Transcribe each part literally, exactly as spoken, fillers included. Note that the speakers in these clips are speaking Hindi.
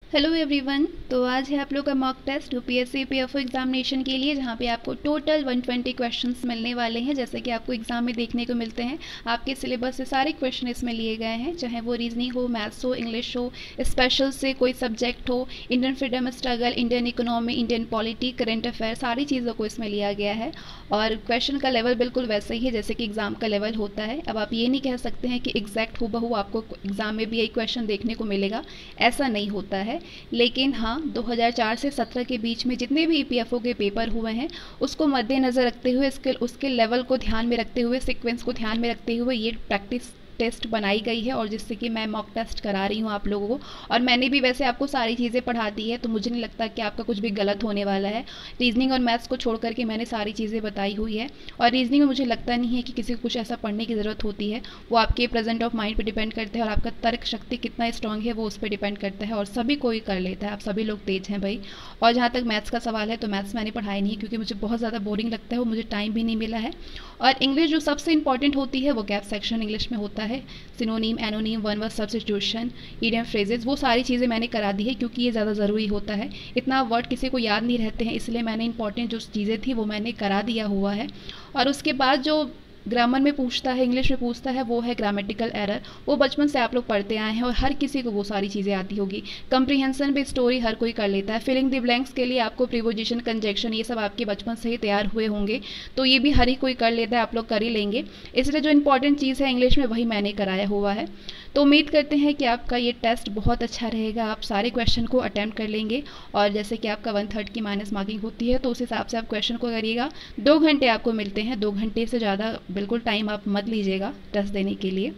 Hello everyone. तो आज है आप लोग का mock test UPSC PFO examination के लिए, जहाँ पे आपको टोटल एक सौ बीस क्वेश्चंस मिलने वाले हैं। जैसे कि आपको एग्जाम में देखने को मिलते हैं, आपके सिलेबस से सारे क्वेश्चन इसमें लिए गए हैं, चाहे वो रीजनिंग हो, मैथ्स हो, इंग्लिश हो, स्पेशल से कोई सब्जेक्ट हो, Indian freedom struggle, Indian economy, Indian polity, current affair, सारी चीज़ों को इसमें लिया गया है। और क्वेश्चन का लेवल बिल्कुल वैसे ही है जैसे कि एग्ज़ाम का लेवल होता है। अब आप ये नहीं कह सकते हैं कि एग्जैक्ट हूबहू आपको एग्ज़ाम में भी यही क्वेश्चन देखने को मिलेगा, ऐसा नहीं होता है। लेकिन हाँ, दो हज़ार चार से सत्रह के बीच में जितने भी ईपीएफओ के पेपर हुए हैं उसको मद्देनज़र रखते हुए, इसके उसके लेवल को ध्यान में रखते हुए, सीक्वेंस को ध्यान में रखते हुए ये प्रैक्टिस टेस्ट बनाई गई है, और जिससे कि मैं मॉक टेस्ट करा रही हूँ आप लोगों को। और मैंने भी वैसे आपको सारी चीज़ें पढ़ा दी है, तो मुझे नहीं लगता कि आपका कुछ भी गलत होने वाला है। रीजनिंग और मैथ्स को छोड़ करके मैंने सारी चीज़ें बताई हुई है। और रीजनिंग में मुझे लगता नहीं है कि किसी को कुछ ऐसा पढ़ने की ज़रूरत होती है। वो आपके प्रेजेंट ऑफ माइंड पर डिपेंड करता है, और आपका तर्क शक्ति कितना स्ट्रांग है वो उस पर डिपेंड करता है। और सभी कोई कर लेता है, आप सभी लोग तेज हैं भाई। और जहाँ तक मैथ्स का सवाल है, तो मैथ्स मैंने पढ़ाई नहीं, क्योंकि मुझे बहुत ज़्यादा बोरिंग लगता है, वो मुझे टाइम भी नहीं मिला है। और इंग्लिश जो सबसे इंपॉर्टेंट होती है वो गैप सेक्शन इंग्लिश में होता है, सिनोनिम, एनोनिम, one word substitution, idiom phrases, वो सारी चीज़ें मैंने करा दी है, क्योंकि ये ज़्यादा ज़रूरी होता है। इतना वर्ड किसी को याद नहीं रहते हैं, इसलिए मैंने इंपॉर्टेंट जो चीज़ें थी वो मैंने करा दिया हुआ है। और उसके बाद जो ग्रामर में पूछता है, इंग्लिश में पूछता है, वो है ग्रामेटिकल एरर। वो बचपन से आप लोग पढ़ते आए हैं और हर किसी को वो सारी चीज़ें आती होगी। कंप्रीहेंशन बेस्ड स्टोरी हर कोई कर लेता है। फिलिंग द ब्लैंक्स के लिए आपको प्रीपोजिशन, कंजक्शन, ये सब आपके बचपन से ही तैयार हुए होंगे, तो ये भी हर ही कोई कर लेता है, आप लोग कर ही लेंगे। इसलिए जो इंपॉर्टेंट चीज़ है इंग्लिश में वही मैंने कराया हुआ है। तो उम्मीद करते हैं कि आपका ये टेस्ट बहुत अच्छा रहेगा, आप सारे क्वेश्चन को अटैम्प्ट कर लेंगे। और जैसे कि आपका वन थर्ड की माइनस मार्किंग होती है, तो उस हिसाब से आप क्वेश्चन को करिएगा। दो घंटे आपको मिलते हैं, दो घंटे से ज़्यादा बिल्कुल टाइम आप मत लीजिएगा टेस्ट देने के लिए।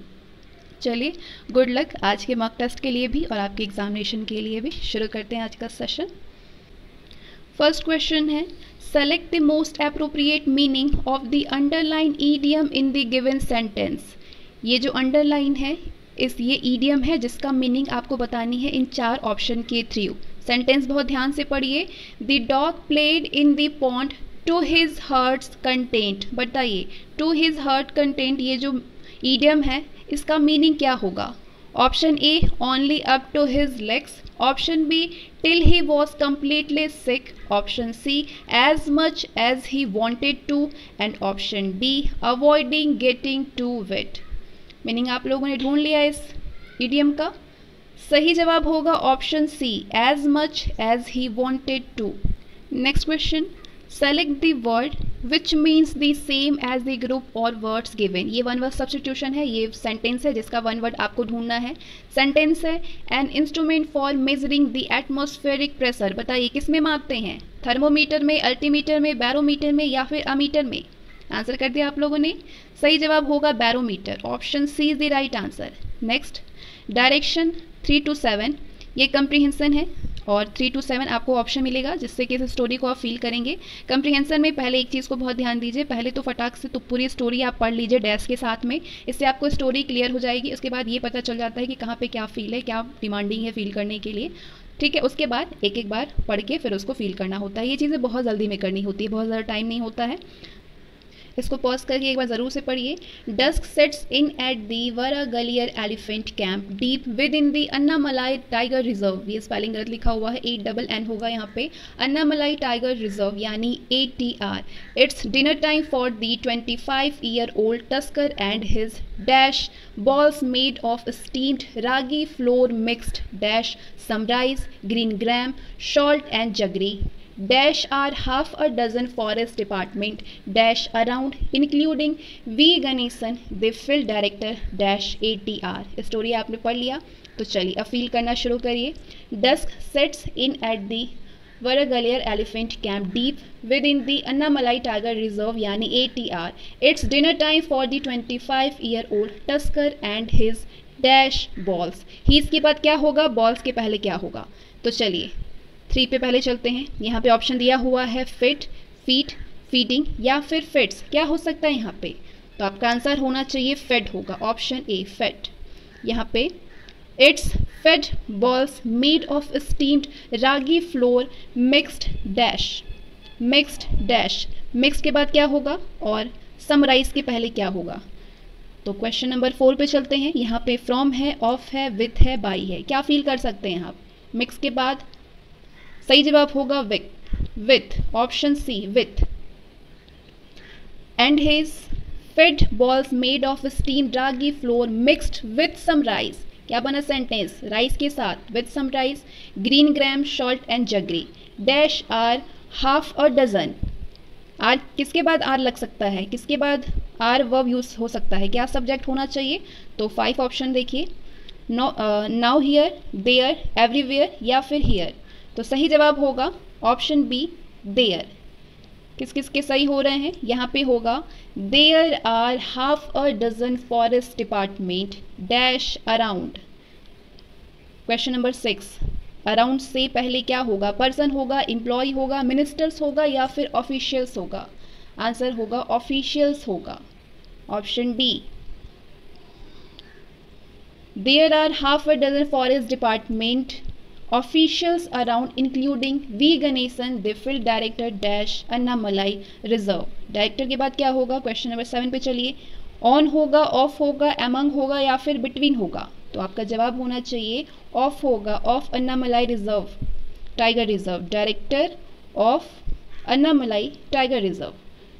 चलिए, गुड लक आज के मॉक टेस्ट के लिए भी और आपके एग्जामिनेशन के लिए भी। शुरू करते हैं आज का सेशन। फर्स्ट क्वेश्चन है, select the most appropriate meaning of the underline idiom in the given sentence. ये जो अंडरलाइन है, इस ये ईडियम है जिसका मीनिंग आपको बतानी है इन चार ऑप्शन के थ्रू। सेंटेंस बहुत ध्यान से पढ़िए। The dog played in the pond to his hearts content. बताइए, टू हिज हार्ट कंटेंट ये जो ईडियम है इसका मीनिंग क्या होगा? Option A, only up to his legs. Option B, till he was completely sick. Option C, as much as he wanted to. And option D, avoiding getting too wet. Meaning आप लोगों ने ढूंढ लिया इस इडियम का? सही जवाब होगा option C, as much as he wanted to. Next question, select the word which means the same as the group or words given. ये वन वर्ड सब्स्टिट्यूशन है, ये सेंटेंस है जिसका वन वर्ड आपको ढूंढना है। सेंटेंस है, an instrument for measuring the atmospheric pressure. बताइए किस में मापते हैं? थर्मोमीटर में, अल्टीमीटर में, बैरोमीटर में, या फिर अमीटर में? आंसर कर दिया आप लोगों ने। सही जवाब होगा barometer. Option C is the right answer. Next, direction three to seven, ये कंप्रीहेंशन है, और थ्री टू सेवन आपको ऑप्शन मिलेगा जिससे कि इस स्टोरी को आप फील करेंगे। कंप्रीहेंशन में पहले एक चीज़ को बहुत ध्यान दीजिए, पहले तो फटाक से तो पूरी स्टोरी आप पढ़ लीजिए डैश के साथ में, इससे आपको स्टोरी क्लियर हो जाएगी। उसके बाद ये पता चल जाता है कि कहाँ पे क्या फील है, क्या डिमांडिंग है फील करने के लिए। ठीक है, उसके बाद एक एक बार पढ़ के फिर उसको फील करना होता है। ये चीज़ें बहुत जल्दी में करनी होती है, बहुत ज़्यादा टाइम नहीं होता है। इसको पॉज करके एक बार ज़रूर से पढ़िए। Dusk sets in at the Varagaliar elephant camp deep within the Annamalai tiger reserve. ये स्पेलिंग गलत लिखा हुआ है, ए डबल एन होगा यहाँ पे। अन्नामलाई टाइगर रिजर्व यानी A T R. It's dinner time for the twenty five year old tusker and his dash balls made of steamed ragi flour mixed dash some rice, green gram, salt and jaggery. Dash are half a dozen forest department dash around including V Ganesan, the field director dash A T R। Story आपने पढ़ लिया, तो चलिए अब फील करना शुरू करिए। Dusk sets in at the Varagalier Elephant Camp deep within the Annamalai Tiger Reserve यानी A T R. It's dinner time for the twenty-five year old Tusker and his dash balls. He's के बाद क्या होगा? balls के पहले क्या होगा? तो चलिए थ्री पे पहले चलते हैं। यहाँ पे ऑप्शन दिया हुआ है फिट, फीट, फीडिंग या फिर फिट्स। क्या हो सकता है यहाँ पे? तो आपका आंसर होना चाहिए फेड होगा, ऑप्शन ए फेड। यहाँ पे It's fed balls made of steamed ragi flour mixed dash mixed dash mixed के बाद क्या होगा और समराइज के पहले क्या होगा? तो क्वेश्चन नंबर फोर पे चलते हैं। यहाँ पे फ्रॉम है, ऑफ है, विथ है, बाई है। क्या फील कर सकते हैं आप? मिक्स के बाद सही जवाब होगा with with option C with. And his fed balls made of steamed ड्रागी flour mixed with some rice, क्या बना सेंटेंस, राइस के साथ with some rice, green gram salt and jaggery, dash are half a dozen. Are किसके बाद आर लग सकता है, किसके बाद आर वर्ब यूज हो सकता है, क्या सब्जेक्ट होना चाहिए, तो फाइव ऑप्शन देखिए, नाउ हियर, देयर, एवरीवेयर या फिर हियर। तो सही जवाब होगा ऑप्शन बी देयर। किस किस के सही हो रहे हैं, यहाँ पे होगा there are half a dozen forest department dash around. Question number six, around से पहले क्या होगा, पर्सन होगा, एम्प्लॉय होगा, मिनिस्टर्स होगा या फिर ऑफिशियल्स होगा, आंसर होगा ऑफिशियल्स होगा, option D. There are half a dozen forest department officials around including V Ganesan, the field director dash Annamalai reserve. Director के बाद क्या होगा, क्वेश्चन नंबर सेवन पे चलिए, ऑन होगा, ऑफ होगा, एमंग होगा या फिर बिटवीन होगा, तो आपका जवाब होना चाहिए ऑफ होगा, of Annamalai reserve tiger reserve, director of Annamalai tiger reserve.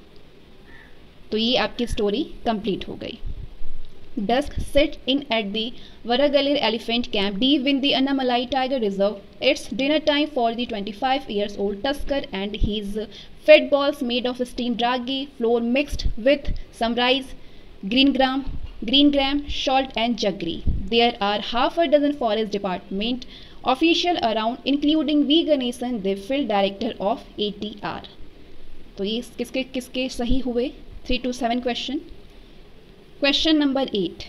तो ये आपकी स्टोरी कंप्लीट हो गई। Dusk sit in at the Varagalir Elephant Camp deep in the Annamalai Tiger Reserve. It's dinner time for the twenty-five years old Tusker and his fed balls made of steamed draghi flour mixed with some rice, green gram, green gram, salt and jaggery. There are half a dozen forest department official around including V Ganesan, the field director of A T R. तो ये किसके किसके सही हुए, three to seven question. Question number eight.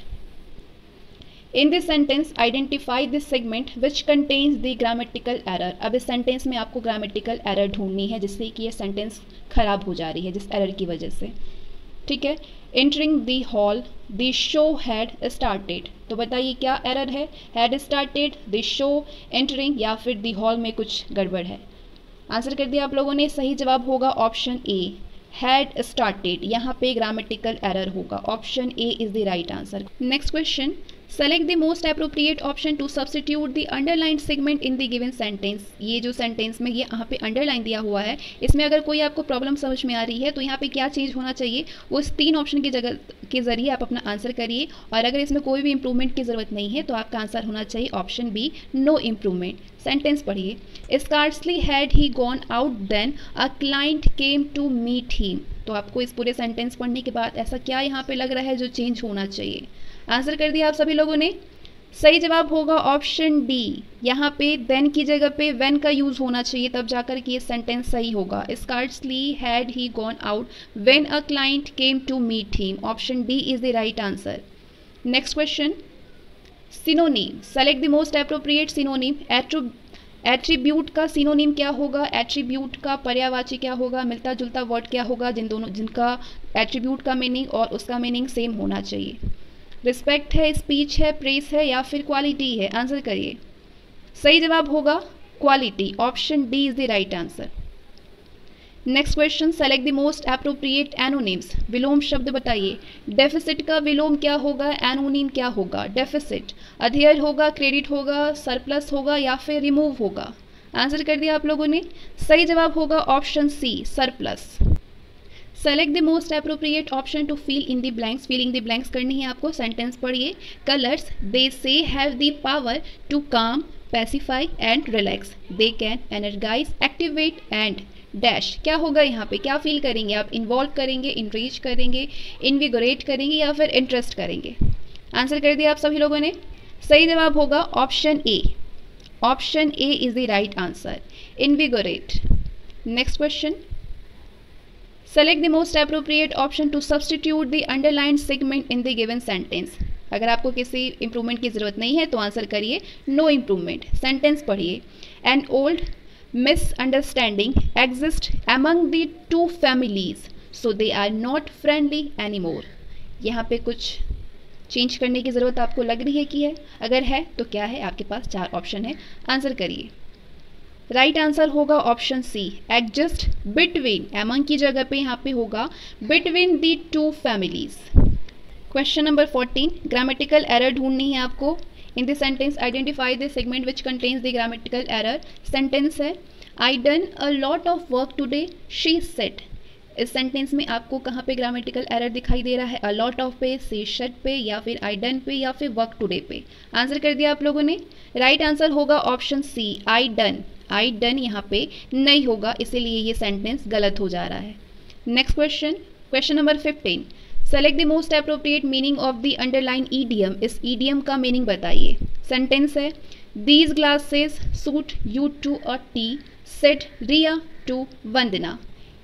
In this sentence, identify this segment which contains the grammatical error. अब इस सेंटेंस में आपको ग्रामेटिकल एरर ढूंढनी है जिससे कि ये सेंटेंस खराब हो जा रही है जिस एरर की वजह से, ठीक है। Entering the hall, the show had started. तो बताइए क्या एरर है, had started, the show, entering या फिर the hall में कुछ गड़बड़ है। आंसर कर दिया आप लोगों ने, सही जवाब होगा ऑप्शन ए had started, यहाँ पे ग्रामेटिकल एरर होगा, option A is the right answer. Next question, select the most appropriate option to substitute the underline segment in the given sentence. ये जो सेंटेंस में ये यहाँ पे अंडरलाइन दिया हुआ है, इसमें अगर कोई आपको प्रॉब्लम समझ में आ रही है तो यहाँ पे क्या चीज़ होना चाहिए, वो इस तीन ऑप्शन की जगह के जरिए आप अपना आंसर करिए, और अगर इसमें कोई भी इंप्रूवमेंट की ज़रूरत नहीं है तो आपका आंसर होना चाहिए option B no improvement. Sentence पढ़िए, scarcely had he gone out than a client came to meet him. तो आपको इस पूरे सेंटेंस पढ़ने के बाद ऐसा क्या यहाँ पे लग रहा है जो चेंज होना चाहिए, आंसर कर दिया आप सभी लोगों ने। सही जवाब होगा ऑप्शन डी, यहाँ पे देन की जगह पे व्हेन का यूज होना चाहिए, तब जाकर के ये सेंटेंस सही होगा। Scarcely had he gone out when a client came to meet him, option D is the right answer. Next question, synonym, select the most appropriate synonym. Attribute का सिनोनिम क्या होगा, एट्रीब्यूट का पर्यायवाची क्या होगा, मिलता जुलता वर्ड क्या होगा जिन दोनों जिनका एट्रीब्यूट का मीनिंग और उसका मीनिंग सेम होना चाहिए। रिस्पेक्ट है, स्पीच है, प्रेस है या फिर क्वालिटी है, आंसर करिए। सही जवाब होगा quality, option D is the right answer. Next question, select the most appropriate antonyms. विलोम शब्द बताइए, डेफिसिट का विलोम क्या होगा, एनोनिम क्या होगा। डेफिसिट अधेयर होगा, क्रेडिट होगा, सरप्लस होगा या फिर रिमूव होगा, आंसर कर दिया आप लोगों ने। सही जवाब होगा option C surplus. Select the most appropriate option to fill in the blanks. Filling the blanks करनी है आपको। सेंटेंस पढ़िए, colours they say have the power to calm, pacify and relax, they can energise, activate and dash. क्या होगा यहाँ पे, क्या फील करेंगे आप, इन्वॉल्व करेंगे, इंट्रीज करेंगे, इनविगोरेट करेंगे या फिर इंटरेस्ट करेंगे, आंसर कर दिया आप सभी लोगों ने। सही जवाब होगा option A, option A is the right answer, invigorate. Next question, select the most appropriate option to substitute the underline segment in the given sentence. अगर आपको किसी इंप्रूवमेंट की जरूरत नहीं है तो आंसर करिए नो इम्प्रूवमेंट। सेंटेंस पढ़िए, an old misunderstanding exists among the two families so they are not friendly anymore। यहाँ पे कुछ चेंज करने की ज़रूरत आपको लग रही है कि है, अगर है तो क्या है, आपके पास चार ऑप्शन है, आंसर करिए। राइट right आंसर होगा option C exist between, among की जगह पे यहाँ पे होगा between the two families. Question number fourteen, grammatical error ढूंढनी है आपको। In the sentence identify the segment which contains the grammatical error. Sentence है I done a lot of work today she said. इस सेंटेंस में आपको कहाँ पे ग्रामेटिकल एरर दिखाई दे रहा है? अ लॉट ऑफ पे, सी शेड पे, या फिर आई डन पे, या फिर वर्क टुडे पे। आंसर कर दिया आप लोगों ने। राइट आंसर होगा option C I done. I done यहाँ पे नहीं होगा, इसीलिए ये सेंटेंस गलत हो जा रहा है। Next question, question number fifteen. Select the most appropriate meaning of the underline idiom. इस ईडियम का मीनिंग बताइए। सेंटेंस है these glasses suit you to a T said Riya to Vandana.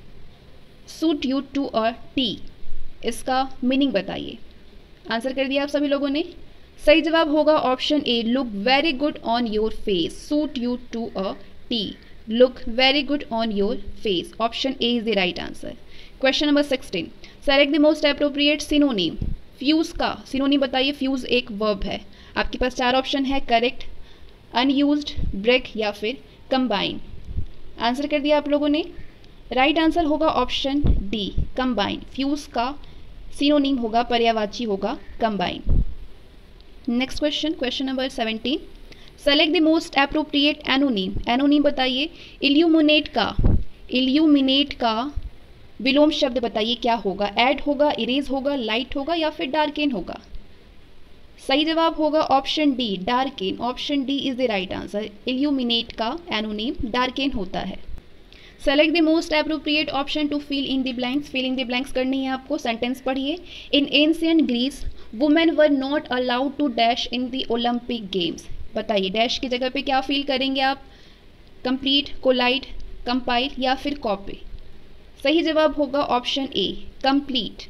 Suit you to a T, इसका मीनिंग बताइए। आंसर कर दिया आप सभी लोगों ने। सही जवाब होगा option A look very good on your face. Suit you to a T, look very good on your face. Option A is the right answer. Question number sixteen. Select the most appropriate synonym. Fuse का सिनोनिम बताइए। फ्यूज एक वर्ब है। आपके पास चार ऑप्शन है, करेक्ट, अनयूज्ड, ब्रेक या फिर कंबाइन। आंसर कर दिया आप लोगों ने। राइट right आंसर होगा ऑप्शन डी कंबाइन। फ्यूज का सिनोनिम होगा, पर्यायवाची होगा combine. Next question, question number seventeen. Select the most appropriate एनोनिम। एनोनिम बताइए। इल्यूमिनेट का इल्यूमिनेट का विलोम शब्द बताइए क्या होगा? ऐड होगा, इरेज होगा, लाइट होगा या फिर डार्केन होगा? सही जवाब होगा option D darken. Option D is the right answer. Illuminate का एनोनिम डार्केन होता है। Select the most appropriate option to fill in the blanks. Fill in the blanks करनी है आपको। सेंटेंस पढ़िए। In ancient Greece women were not allowed to dash in the Olympic games. बताइए डैश की जगह पे क्या फिल करेंगे आप? कंप्लीट, कोलाइड, कंपाइल या फिर कॉपी? सही जवाब होगा option A complete.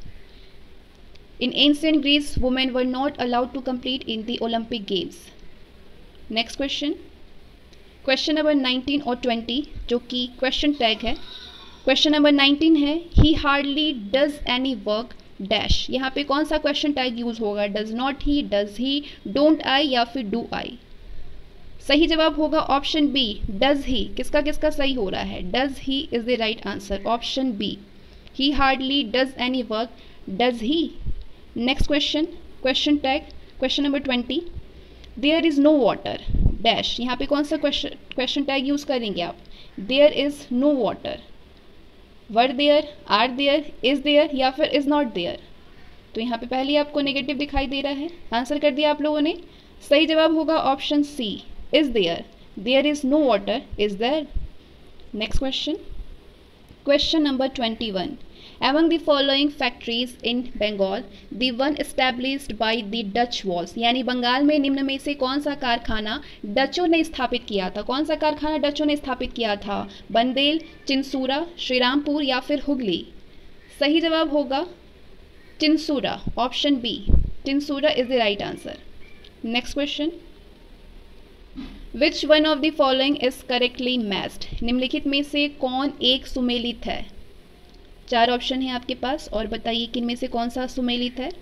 In ancient Greece women were not allowed to complete in the Olympic games. Next question, question number nineteen और ट्वेंटी जो कि क्वेश्चन टैग है। क्वेश्चन नंबर नाइनटीन है he hardly does any work dash. यहाँ पे कौन सा क्वेश्चन टैग यूज होगा? Does not he, does he, don't I या फिर डू आई? सही जवाब होगा ऑप्शन बी डज ही। किसका किसका सही हो रहा है? Does he is the right answer. Option B he hardly does any work does he. Next question, question tag question number twenty. There is no water dash. यहाँ पे कौन सा क्वेश्चन क्वेश्चन टैग यूज करेंगे आप? There is no water, were there, are there, is there या फिर इज नॉट देयर? तो यहाँ पे पहले आपको नेगेटिव दिखाई दे रहा है। आंसर कर दिया आप लोगों ने। सही जवाब होगा option C is there. There is no water is there. Next question, question number twenty one. Among the following factories in Bengal, the one established by the Dutch was, यानी बंगाल में निम्न में से कौन सा कारखाना डचों ने स्थापित किया था? कौन सा कारखाना डचों ने स्थापित किया था? बंदेल, चिंसूरा, श्रीरामपुर या फिर हुगली? सही जवाब होगा Chinsurah. Option B Chinsurah is the right answer. Next question, which one of the following is correctly matched. निम्नलिखित में से कौन एक सुमेलित है? चार ऑप्शन है आपके पास और बताइए किन में से कौन सा सुमेलित है।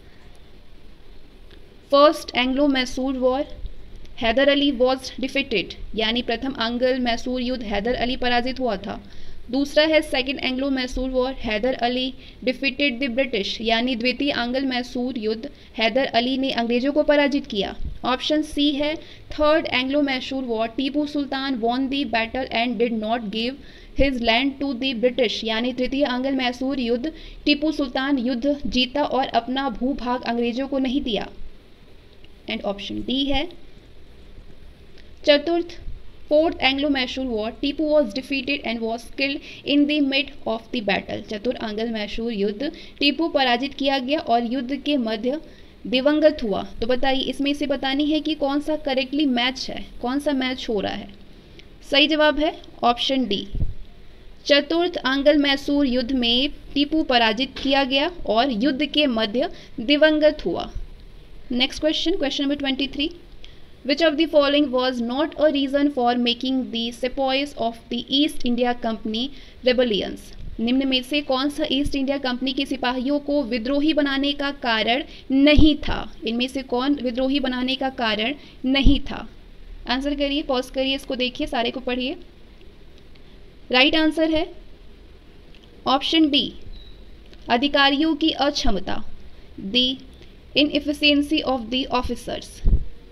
First Anglo Mysore war, Hyder Ali was defeated, यानी प्रथम आंग्ल मैसूर युद्ध हैदर अली पराजित हुआ था। दूसरा है second Anglo Mysore war, Hyder Ali defeated the British, यानी द्वितीय आंग्ल मैसूर युद्ध हैदर अली ने अंग्रेजों को पराजित किया। ऑप्शन सी है third Anglo Mysore war, Tipu Sultan won the battle and did not give his land to the British, यानी तृतीय आंग्ल मैसूर युद्ध टीपू सुल्तान युद्ध जीता और अपना भूभाग अंग्रेजों को नहीं दिया। एंड ऑप्शन डी है चतुर्थ fourth Anglo Mysore war, Tipu was defeated and was killed in the mid of the battle. चतुर्थ आंग्ल मैसूर युद्ध टीपू पराजित किया गया और युद्ध के मध्य दिवंगत हुआ। तो बताइए इसमें से बतानी है कि कौन सा करेक्टली मैच है, कौन सा मैच हो रहा है। सही जवाब है ऑप्शन डी, चतुर्थ आंग्ल मैसूर युद्ध में टीपू पराजित किया गया और युद्ध के मध्य दिवंगत हुआ। Next question, question number twenty three. Which of the following was not a reason for making the sepoys of the East India Company rebellions? निम्न में से कौन सा ईस्ट इंडिया कंपनी के सिपाहियों को विद्रोही बनाने का कारण नहीं था? इनमें से कौन विद्रोही बनाने का कारण नहीं था? आंसर करिए, पॉज करिए, इसको देखिए, सारे को पढ़िए। राइट right आंसर है ऑप्शन डी, अधिकारियों की अक्षमता, the inefficiency of the officers.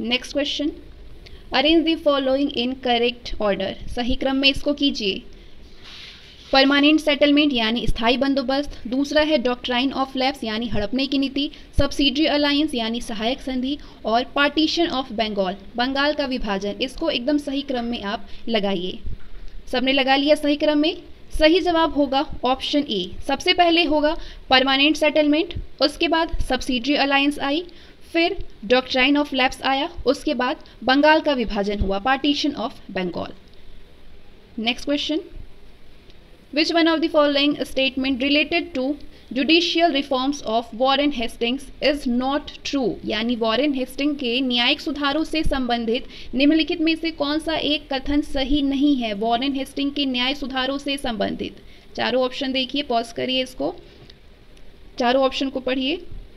Next question, arrange the following in correct order, सही क्रम में इसको कीजिए। परमानेंट सेटलमेंट यानी स्थायी बंदोबस्त, दूसरा है डॉक्ट्राइन ऑफ लैप्स यानी हड़पने की नीति, सब्सिडरी अलायंस यानी सहायक संधि, और पार्टीशन ऑफ बंगाल, बंगाल का विभाजन। इसको एकदम सही क्रम में आप लगाइए। सबने लगा लिया सही क्रम में? सही जवाब होगा ऑप्शन ए। सबसे पहले होगा परमानेंट सेटलमेंट, उसके बाद सब्सिडरी अलायंस आई, फिर डॉक्ट्राइन ऑफ लैप्स आया, उसके बाद बंगाल का विभाजन हुआ, partition of Bengal. Next question, Which one of the following statement related to judicial reforms of Warren Hastings is not true? यानी वॉरेन हेस्टिंग के न्यायिक सुधारों से संबंधित निम्नलिखित में से कौन सा एक कथन सही नहीं है? वॉरेन हेस्टिंग के न्याय सुधारों से संबंधित चारों ऑप्शन देखिए, पॉज करिए इसको, चारों ऑप्शन को पढ़िए।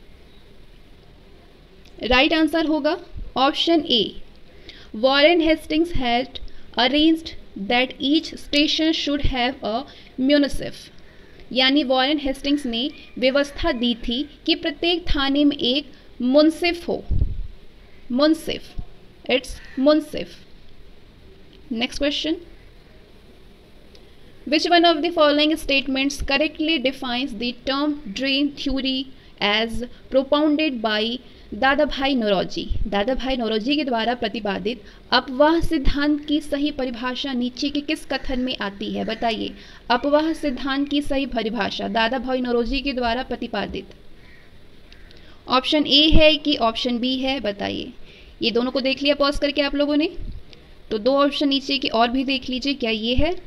राइट आंसर होगा option A, Warren Hastings had arranged that each station should have a munsif, यानी वॉरेन हेस्टिंग्स ने व्यवस्था दी थी कि प्रत्येक थाने में एक मुंसिफ हो, मुंसिफ, it's munsif. Next question, which one of the following statements correctly defines the term drain theory as propounded by Dadabhai Naoroji? दादा भाई नौरोजी के द्वारा प्रतिपादित अपवाह सिद्धांत की सही परिभाषा नीचे के किस कथन में आती है? बताइए, अपवाह सिद्धांत की सही परिभाषा दादा भाई नौरोजी के द्वारा प्रतिपादित ऑप्शन ए है कि ऑप्शन बी है? बताइए। ये दोनों को देख लिया पॉज करके आप लोगों ने, तो दो ऑप्शन नीचे के और भी देख लीजिए, क्या ये है?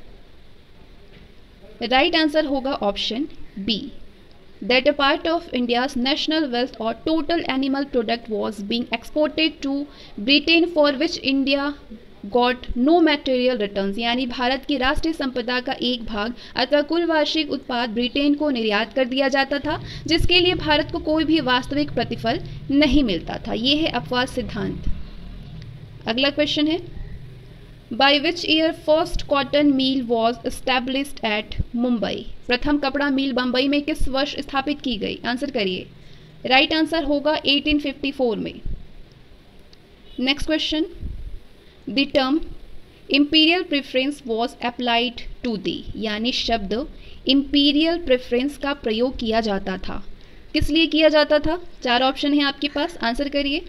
राइट आंसर होगा option B, that a part of India's national wealth or total animal product was being exported to Britain for which India got no material returns, यानी भारत की राष्ट्रीय संपदा का एक भाग अथवा कुल वार्षिक उत्पाद ब्रिटेन को निर्यात कर दिया जाता था, जिसके लिए भारत को कोई भी वास्तविक प्रतिफल नहीं मिलता था। ये है अपवाह सिद्धांत। अगला क्वेश्चन है, By which year first cotton mill was established at Mumbai? प्रथम कपड़ा मिल बम्बई में किस वर्ष स्थापित की गई? आंसर करिए। राइट आंसर होगा अठारह सौ चौवन में। Next question, the term imperial preference was applied to the, यानी शब्द इंपीरियल प्रेफरेंस का प्रयोग किया जाता था, किस लिए किया जाता था? चार ऑप्शन है आपके पास, आंसर करिए।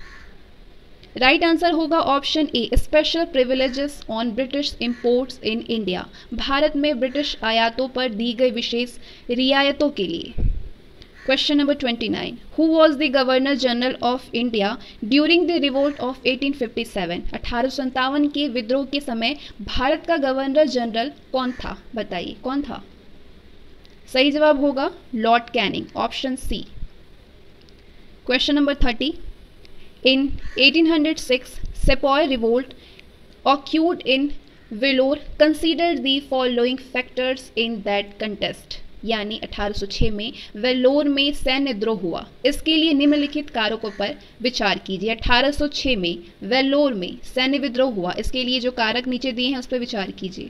राइट आंसर होगा option A, special privileges on British imports in India, Bharat में ब्रिटिश आयातों पर दी गई विशेष रियायतों के लिए। Question number twenty nine, who was the governor general of India during the revolt of अठारह सौ सत्तावन? अठारह सौ सत्तावन के विद्रोह के समय भारत का गवर्नर जनरल कौन था? बताइए कौन था? सही जवाब होगा Lord Canning, option C. Question number thirty, In eighteen oh six, Sepoy revolt occurred in Vellore. Consider the following factors in that contest. यानी अठारह सौ छह में वेल्लोर में सैन्य विद्रोह हुआ, इसके लिए निम्नलिखित कारकों पर विचार कीजिए। अठारह सौ छह में वेल्लोर में सैन्य विद्रोह हुआ, इसके लिए जो कारक नीचे दिए हैं उस पर विचार कीजिए,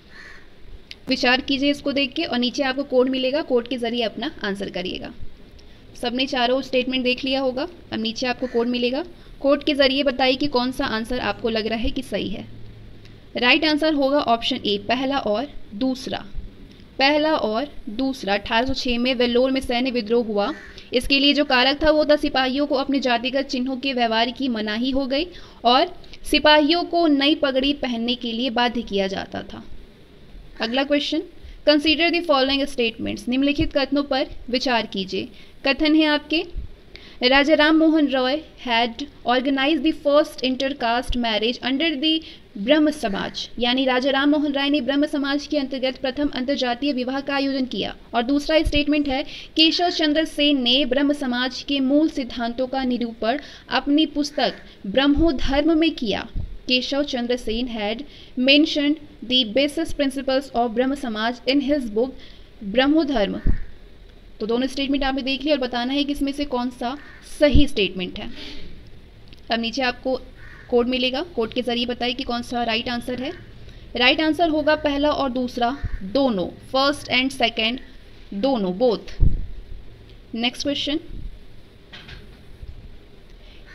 विचार कीजिए इसको देख के, और नीचे आपको कोड मिलेगा, कोड के जरिए अपना आंसर करिएगा। सबने चारों स्टेटमेंट देख लिया होगा, अब नीचे आपको कोड मिलेगा, कोड के जरिए बताइए कि कौन सा आंसर आपको लग रहा है कि सही है। राइट आंसर होगा ऑप्शन ए, पहला और दूसरा, पहला और दूसरा। अठारह सौ छह में वेल्लोर में सैन्य विद्रोह हुआ, इसके लिए जो कारक था वो था सिपाहियों को अपने जातिगत चिन्हों के व्यवहार की मनाही हो गई और सिपाहियों को नई पगड़ी पहनने के लिए बाध्य किया जाता था। अगला question, consider the following statements, निम्नलिखित कथनों पर विचार कीजिए। कथन है आपके, Raja Ram Mohan Roy had organise the first intercaste marriage under the Brahmo Samaj, यानी राजा राम मोहन राय ने ब्रह्म समाज के अंतर्गत प्रथम अंतर्जातीय विवाह का आयोजन किया। और दूसरा स्टेटमेंट है, केशव चंद्र सेन ने ब्रह्म समाज के मूल सिद्धांतों का निरूपण अपनी पुस्तक ब्रह्मोधर्म में किया। Keshab Chandra Sen had mentioned the basis principles of Brahmo Samaj in his book ब्रह्मोधर्म। तो दोनों स्टेटमेंट आपने देख लिया और बताना है कि इसमें से कौन सा सही स्टेटमेंट है। अब नीचे आपको कोड मिलेगा, कोड के जरिए बताइए कि कौन सा राइट आंसर है। राइट आंसर होगा पहला और दूसरा दोनों, फर्स्ट एंड सेकंड दोनों, both. Next question,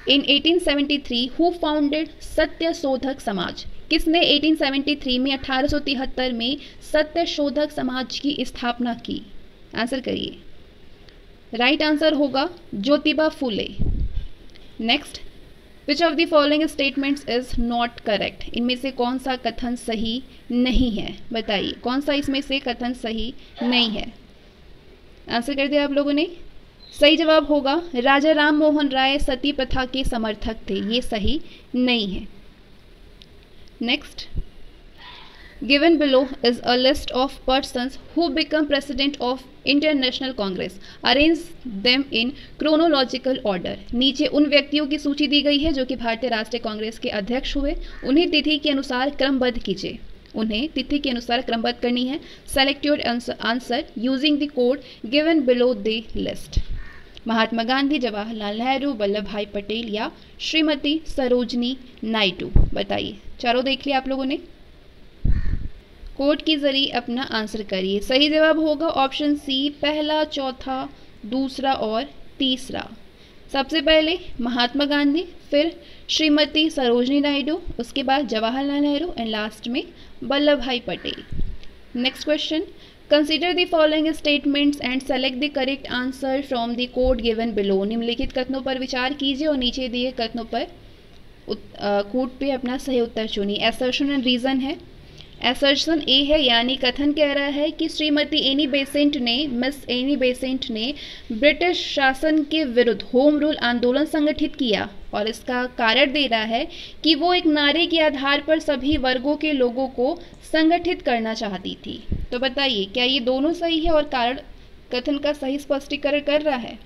in eighteen seventy three who founded Satya Shodhak समाज? किसने एटीन सेवेंटी थ्री में अठारह सौ तिहत्तर में सत्य शोधक समाज की स्थापना की? आंसर करिए। राइट आंसर होगा Jyotiba Phule. Next, which of the following statements is not correct? इनमें से कौन सा कथन सही नहीं है? बताइए कौन सा इसमें से कथन सही नहीं है। आंसर कर दिया आप लोगों ने। सही जवाब होगा राजा राम मोहन राय सती प्रथा के समर्थक थे, ये सही नहीं है। Next, given below is a list of persons who become president of Indian National Congress, arrange them in chronological order. नीचे उन व्यक्तियों की सूची दी गई है जो कि भारतीय राष्ट्रीय कांग्रेस के अध्यक्ष हुए, उन्हें तिथि के अनुसार क्रमबद्ध कीजिए। उन्हें तिथि के अनुसार क्रमबद्ध करनी है। Select your answer using the code given below the list. Mahatma Gandhi, Jawaharlal Nehru, Vallabhbhai Patel या श्रीमती सरोजनी नायडू? बताइए, चारों देख लिया आप लोगों ने। कोड के जरिए अपना आंसर करिए। सही जवाब होगा ऑप्शन सी, पहला, चौथा, दूसरा और तीसरा। सबसे पहले महात्मा गांधी, फिर श्रीमती सरोजनी नायडू, उसके बाद जवाहरलाल नेहरू एंड लास्ट में Vallabhbhai Patel. Next question, consider the following statements and select the correct answer from the code given below. निम्नलिखित कथनों पर विचार कीजिए और नीचे दिए कथनों पर कोड पे अपना सही उत्तर चुनिए। असर्शन एंड रीजन है। असर्शन ए है, यानी कथन कह रहा है कि श्रीमती एनी बेसेंट ने मिस एनी बेसेंट ने ब्रिटिश शासन के विरुद्ध होम रूल आंदोलन संगठित किया, और इसका कारण दे रहा है कि वो एक नारे के आधार पर सभी वर्गों के लोगों को संगठित करना चाहती थी। तो बताइए क्या ये दोनों सही है और कारण कथन का सही स्पष्टीकरण कर रहा है?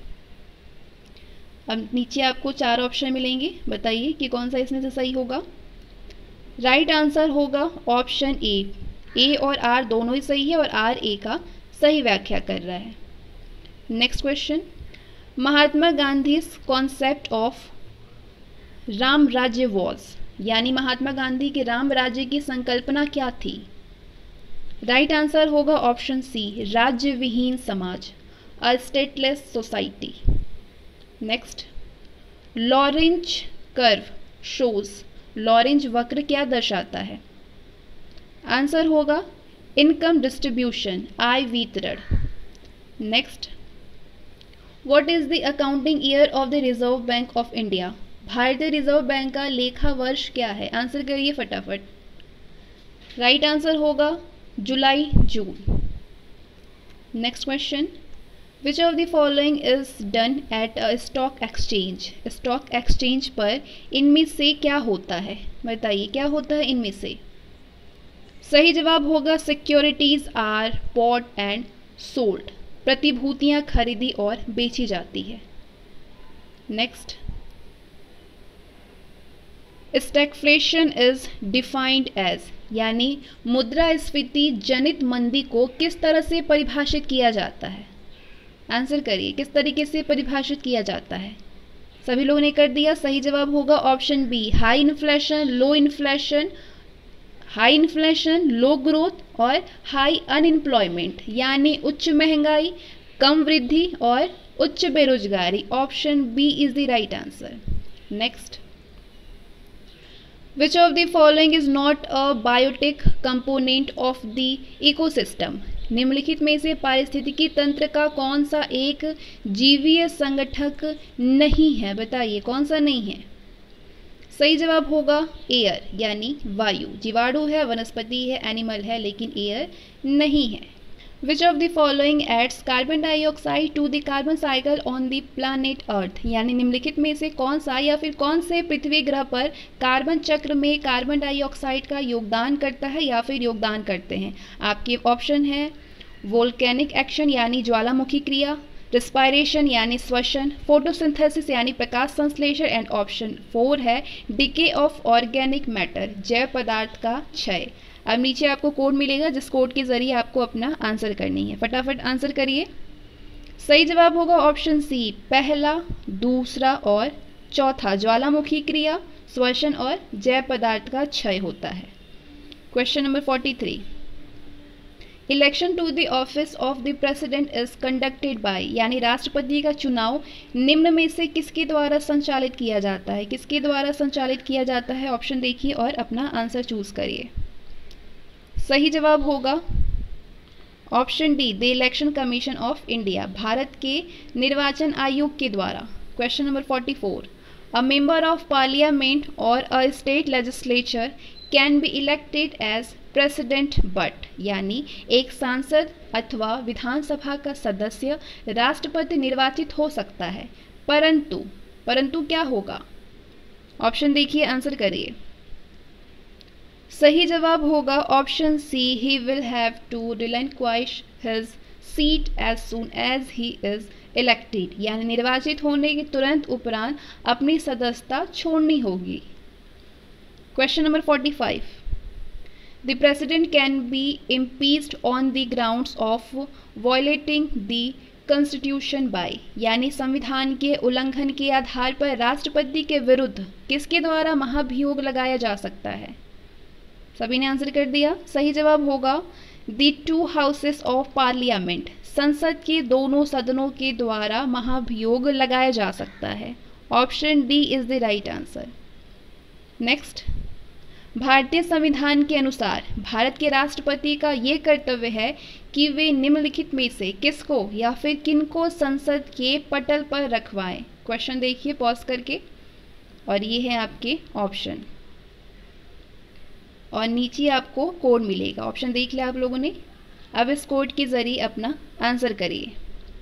अब नीचे आपको चार ऑप्शन मिलेंगे, बताइए कि कौन सा इसमें से सही होगा। राइट आंसर होगा ऑप्शन ए। ए और आर दोनों ही सही है और आर ए का सही व्याख्या कर रहा है। Next question, Mahatma Gandhi concept of Ram Rajya was, यानी महात्मा गांधी के राम राज्य की संकल्पना क्या थी? राइट आंसर होगा ऑप्शन सी, राज्य विहीन समाज, a stateless society. Next, Lorenz curve shows, Lorenz वक्र क्या दर्शाता है? आंसर होगा इनकम डिस्ट्रीब्यूशन, आय वितरण। Next, what is the accounting year of the Reserve Bank of India? भारतीय रिजर्व बैंक का लेखा वर्ष क्या है? आंसर करिए फटाफट। राइट आंसर होगा जुलाई जून। Next question, which of the following is done at a stock exchange? Stock exchange पर इनमें से क्या होता है? बताइए क्या होता है इनमें से? सही जवाब होगा securities are bought and sold, प्रतिभूतियां खरीदी और बेची जाती है। Next, stagflation is defined as, यानी मुद्रास्फीति जनित मंदी को किस तरह से परिभाषित किया जाता है? आंसर करिए किस तरीके से परिभाषित किया जाता है? सभी लोगों ने कर दिया। सही जवाब होगा option B, high inflation, low inflation, high inflation, low growth और हाई अनएम्प्लॉयमेंट, यानी उच्च महंगाई, कम वृद्धि और उच्च बेरोजगारी। Option B is the right answer. Next, which of the following is not a biotic component of the ecosystem? निम्नलिखित में से पारिस्थितिकी तंत्र का कौन सा एक जीवीय संगठक नहीं है? बताइए कौन सा नहीं है? सही जवाब होगा एयर, यानी वायु। जीवाणु है, वनस्पति है, एनिमल है, लेकिन एयर नहीं है। Which of the following adds carbon dioxide to the carbon cycle on the planet earth? यानी निम्नलिखित में से कौन सा या फिर कौन से पृथ्वी ग्रह पर कार्बन चक्र में कार्बन डाइऑक्साइड का योगदान करता है या फिर योगदान करते हैं? आपके ऑप्शन है वोल्केनिक एक्शन यानी ज्वालामुखी क्रिया, रिस्पायरेशन यानी श्वसन, फोटोसिंथेसिस यानी प्रकाश संश्लेषण, एंड ऑप्शन फोर है डिके ऑफ ऑर्गेनिक मैटर, जैव पदार्थ का क्षय। अब नीचे आपको कोड मिलेगा जिस कोड के जरिए आपको अपना आंसर करनी है। फटाफट आंसर करिए। सही जवाब होगा ऑप्शन सी, पहला, दूसरा और चौथा। ज्वालामुखी क्रिया, श्वसन और जैव पदार्थ का क्षय होता है। Question number forty three, election to the office of the president is conducted by, यानी राष्ट्रपति का चुनाव निम्न में से किसके द्वारा संचालित किया जाता है, किसके द्वारा संचालित किया जाता है। ऑप्शन देखिए और अपना आंसर चूज करिए। सही जवाब होगा option D, the Election Commission of India, भारत के निर्वाचन आयोग के द्वारा। Question number forty four, a member of parliament और a state legislature can be elected as president but, यानी एक सांसद अथवा विधानसभा का सदस्य राष्ट्रपति निर्वाचित हो सकता है, परंतु परंतु क्या होगा। ऑप्शन देखिए, आंसर करिए। सही जवाब होगा option C, he will have to relinquish his seat as soon as he is elected, यानी निर्वाचित होने के तुरंत उपरांत अपनी सदस्यता छोड़नी होगी। Question number forty five, The President can be impeached on the grounds of violating the Constitution by, यानी संविधान के उल्लंघन के आधार पर राष्ट्रपति के विरुद्ध किसके द्वारा महाभियोग लगाया जा सकता है। सभी ने आंसर कर दिया। सही जवाब होगा The two houses of Parliament, संसद के दोनों सदनों के द्वारा महाभियोग लगाया जा सकता है। Option D is the right answer. Next, भारतीय संविधान के अनुसार भारत के राष्ट्रपति का ये कर्तव्य है कि वे निम्नलिखित में से किसको या फिर किनको संसद के पटल पर रखवाएं। क्वेश्चन देखिए पॉज करके, और ये है आपके ऑप्शन, और नीचे आपको कोड मिलेगा। ऑप्शन देख लिया आप लोगों ने, अब इस कोड के जरिए अपना आंसर करिए।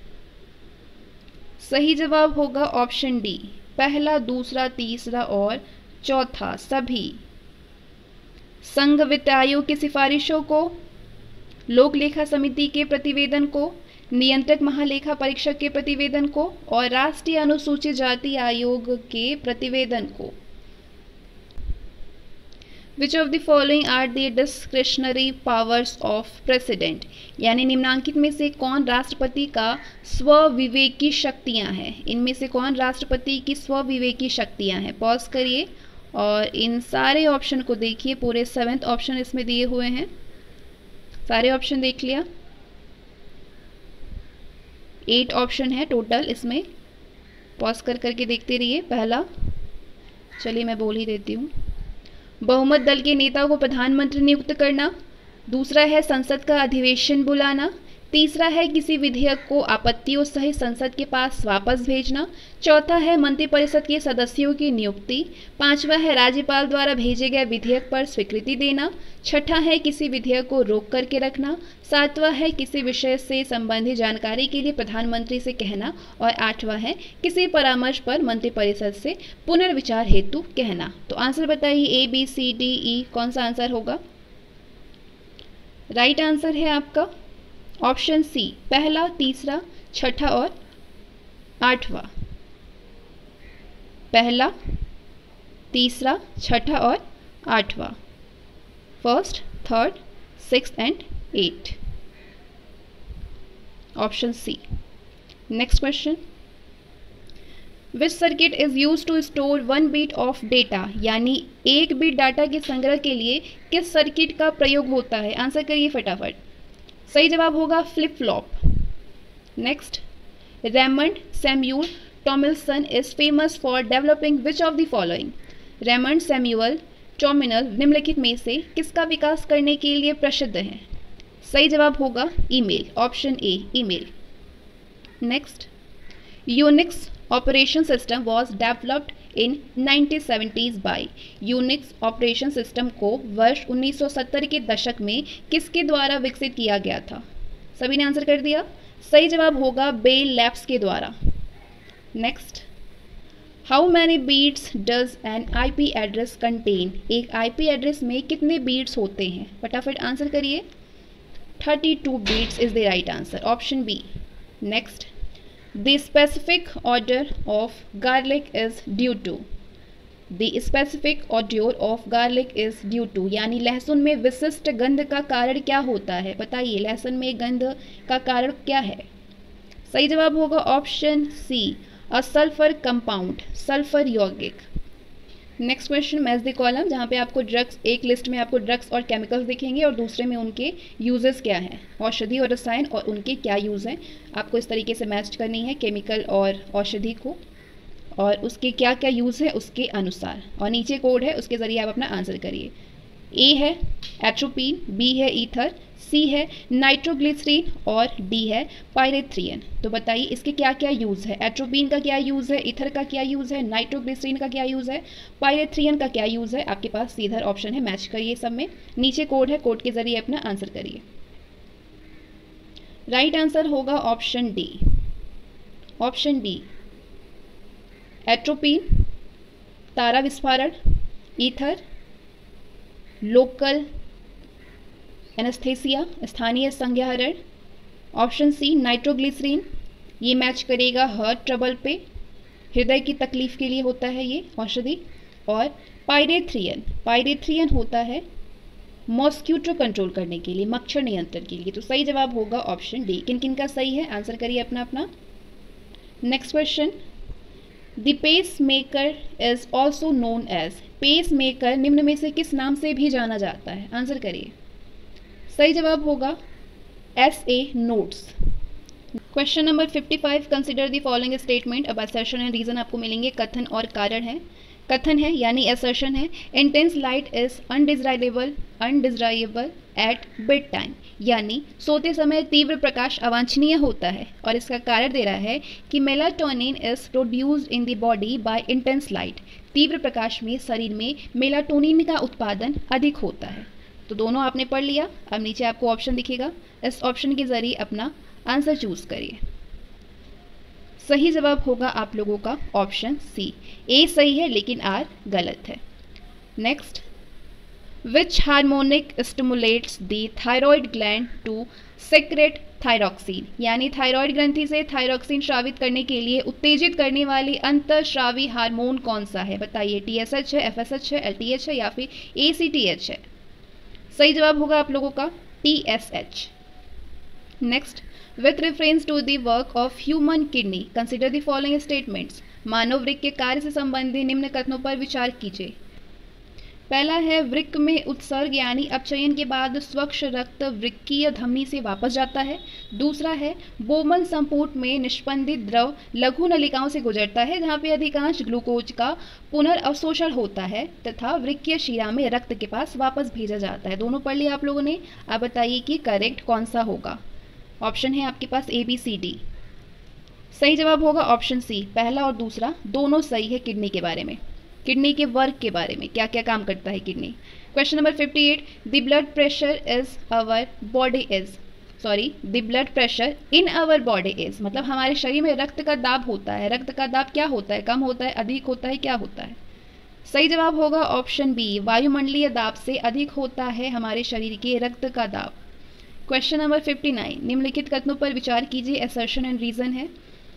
सही जवाब होगा ऑप्शन डी, पहला, दूसरा, तीसरा और चौथा सभी संघ वित्त आयोग की सिफारिशों को, लोक लेखा समिति के प्रतिवेदन को, नियंत्रक महालेखा परीक्षक के प्रतिवेदन को और राष्ट्रीय अनुसूचित जाति आयोग के प्रतिवेदन को। Which of the following are the discretionary powers of president, यानी निम्नांकित में से कौन राष्ट्रपति का स्वविवेकी शक्तियां हैं। इनमें से कौन राष्ट्रपति की स्वविवेकी शक्तियां हैं। पॉज करिए और इन सारे ऑप्शन को देखिए, पूरे सेवेंथ ऑप्शन इसमें दिए हुए हैं, सारे ऑप्शन देख लिया। एट ऑप्शन है टोटल इसमें, पॉज कर करके देखते रहिए। पहला, चलिए मैं बोल ही देती हूँ, बहुमत दल के नेता को प्रधानमंत्री नियुक्त करना। दूसरा है संसद का अधिवेशन बुलाना। तीसरा है किसी विधेयक को आपत्तियों सहित संसद के पास वापस भेजना। चौथा है मंत्रिपरिषद के सदस्यों की नियुक्ति। पांचवा है राज्यपाल द्वारा भेजे गए विधेयक पर स्वीकृति देना। छठा है किसी विधेयक को रोक करके रखना। सातवां है किसी विषय से संबंधित जानकारी के लिए प्रधानमंत्री से कहना। और आठवां है किसी परामर्श पर मंत्रिपरिषद से पुनर्विचार हेतु कहना। तो आंसर बताइए, A B C D E, कौन सा आंसर होगा। राइट आंसर है आपका ऑप्शन सी, पहला, तीसरा, छठा और आठवां। पहला, तीसरा, छठा और आठवां, first, third, sixth and eight. Option C. Next question, which circuit is use to store one bit of data, यानी एक बीट डाटा के संग्रह के लिए किस सर्किट का प्रयोग होता है। आंसर करिए फटाफट। सही जवाब होगा flip flop. Next, Raymond Samuel Tomlinson is famous for developing which of the following. Raymond Samuel Tomlinson निम्नलिखित में से किसका विकास करने के लिए प्रसिद्ध हैं। सही जवाब होगा email, option A, email. Next, Unix operation system was developed in nineteen seventies by. Unix operation system को वर्ष उन्नीस सौ सत्तर के दशक में किसके द्वारा विकसित किया गया था। सभी ने आंसर कर दिया। सही जवाब होगा बेल लैब्स के द्वारा। Next, how many bits does an IP address contain. एक आईपी एड्रेस में कितने बीट्स होते हैं। फटाफट आंसर करिए। Thirty two bits is the right answer, option B. Next, The specific odor of garlic is due to. The specific odor of garlic is due to, यानी लहसुन में विशिष्ट गंध का कारण क्या होता है। बताइए, लहसुन में गंध का कारण क्या है। सही जवाब होगा option C, a sulphur compound, sulphur यौगिक। Next question, match the column, जहाँ पे आपको ड्रग्स, एक लिस्ट में आपको ड्रग्स और केमिकल्स दिखेंगे और दूसरे में उनके यूजेस क्या हैं, औषधि और रसायन, और उनके क्या यूज़ हैं। आपको इस तरीके से मैच करनी है केमिकल और औषधि को, और उसके क्या क्या यूज़ है उसके अनुसार, और नीचे कोड है, उसके ज़रिए आप अपना आंसर करिए। ए है एट्रोपिन, बी है ईथर, सी है नाइट्रोग्लिसरीन और डी है पायरेथ्रियन। तो बताइए इसके क्या क्या यूज़ है। एट्रोपिन का क्या यूज़ है, ईथर का क्या यूज़ है, नाइट्रोग्लिसरीन का क्या यूज़ है, पायरेथ्रियन का क्या यूज़ है। आपके पास सीधा ऑप्शन है, मैच करिए सब में। नीचे कोड है, कोड के ज़रिए अपना आंसर करिए। राइट आंसर होगा option D. Option D, atropine, तारा विस्फारण, ईथर, लोकल एनेस्थेसिया, स्थानीय संज्ञाहरण। ऑप्शन सी नाइट्रोग्लिसरीन, ये मैच करेगा हार्ट ट्रबल पे, हृदय की तकलीफ के लिए होता है ये औषधि। और पायरेथ्रियन, पायरेथ्रियन होता है मॉस्क्यूटो कंट्रोल करने के लिए, मच्छर नियंत्रण के लिए। तो सही जवाब होगा ऑप्शन डी। किन किन का सही है, आंसर करिए अपना अपना। Next question, the pacemaker is also known as, pacemaker निम्न में से किस नाम से भी जाना जाता है, आंसर करिए। सही जवाब होगा S A nodes. Question number fifty five, consider the following statement. अब असर्शन एंड रीजन आपको मिलेंगे, कथन और कारण है। कथन है यानी असर्शन है, intense light is undesirable undesirable at bedtime, यानी सोते समय तीव्र प्रकाश अवांछनीय होता है। और इसका कारण दे रहा है कि melatonin is produced in the body by intense light, तीव्र प्रकाश में शरीर में मेलाटोनिन का उत्पादन अधिक होता है। तो दोनों आपने पढ़ लिया। अब नीचे आपको ऑप्शन दिखेगा, इस ऑप्शन के जरिए अपना आंसर चूज करिए। सही जवाब होगा आप लोगों का ऑप्शन सी, ए सही है लेकिन आर गलत है। Next, which harmonic stimulates the thyroid gland to secrete thyroxine, यानी थायराइड ग्रंथि से थायरॉक्सिन स्रावित करने के लिए उत्तेजित करने वाली अंतःस्रावी हार्मोन कौन सा है। बताइए, टी एस एच है, एफ एस एच है, एल टी एच है या फिर ए सी टी एच है। सही जवाब होगा आप लोगों का T S H. Next, with reference to the work of human kidney consider the following statements, मानव वृक्क के कार्य से संबंधित निम्न कथनों पर विचार कीजिए। पहला है, वृक्क में उत्सर्ग यानी अपचयन के बाद स्वच्छ रक्त वृक्कीय धमनी से वापस जाता है। दूसरा है, बोमन संपुट में निष्पंदित द्रव लघु नलिकाओं से गुजरता है जहाँ पे अधिकांश ग्लूकोज का पुनर्अवशोषण होता है तथा वृक्कीय शिरा में रक्त के पास वापस भेजा जाता है। दोनों पढ़ लिया आप लोगों ने। आप बताइए कि करेक्ट कौन सा होगा। ऑप्शन है आपके पास ए बी सी डी। सही जवाब होगा ऑप्शन सी, पहला और दूसरा दोनों सही है। किडनी के बारे में, किडनी के वर्क के बारे में, क्या क्या काम करता है kidney. Question number fifty eight, the blood pressure is our body is, sorry the blood pressure in our body is, मतलब हमारे शरीर में रक्त का दाब होता है। रक्त का दाब क्या होता है, कम होता है, अधिक होता है, क्या होता है। सही जवाब होगा ऑप्शन बी, वायुमंडलीय दाब से अधिक होता है हमारे शरीर के रक्त का दाब। क्वेश्चन नंबर फिफ्टी नाइन, निम्नलिखित कथनों पर विचार कीजिए, असर्शन एंड रीजन है।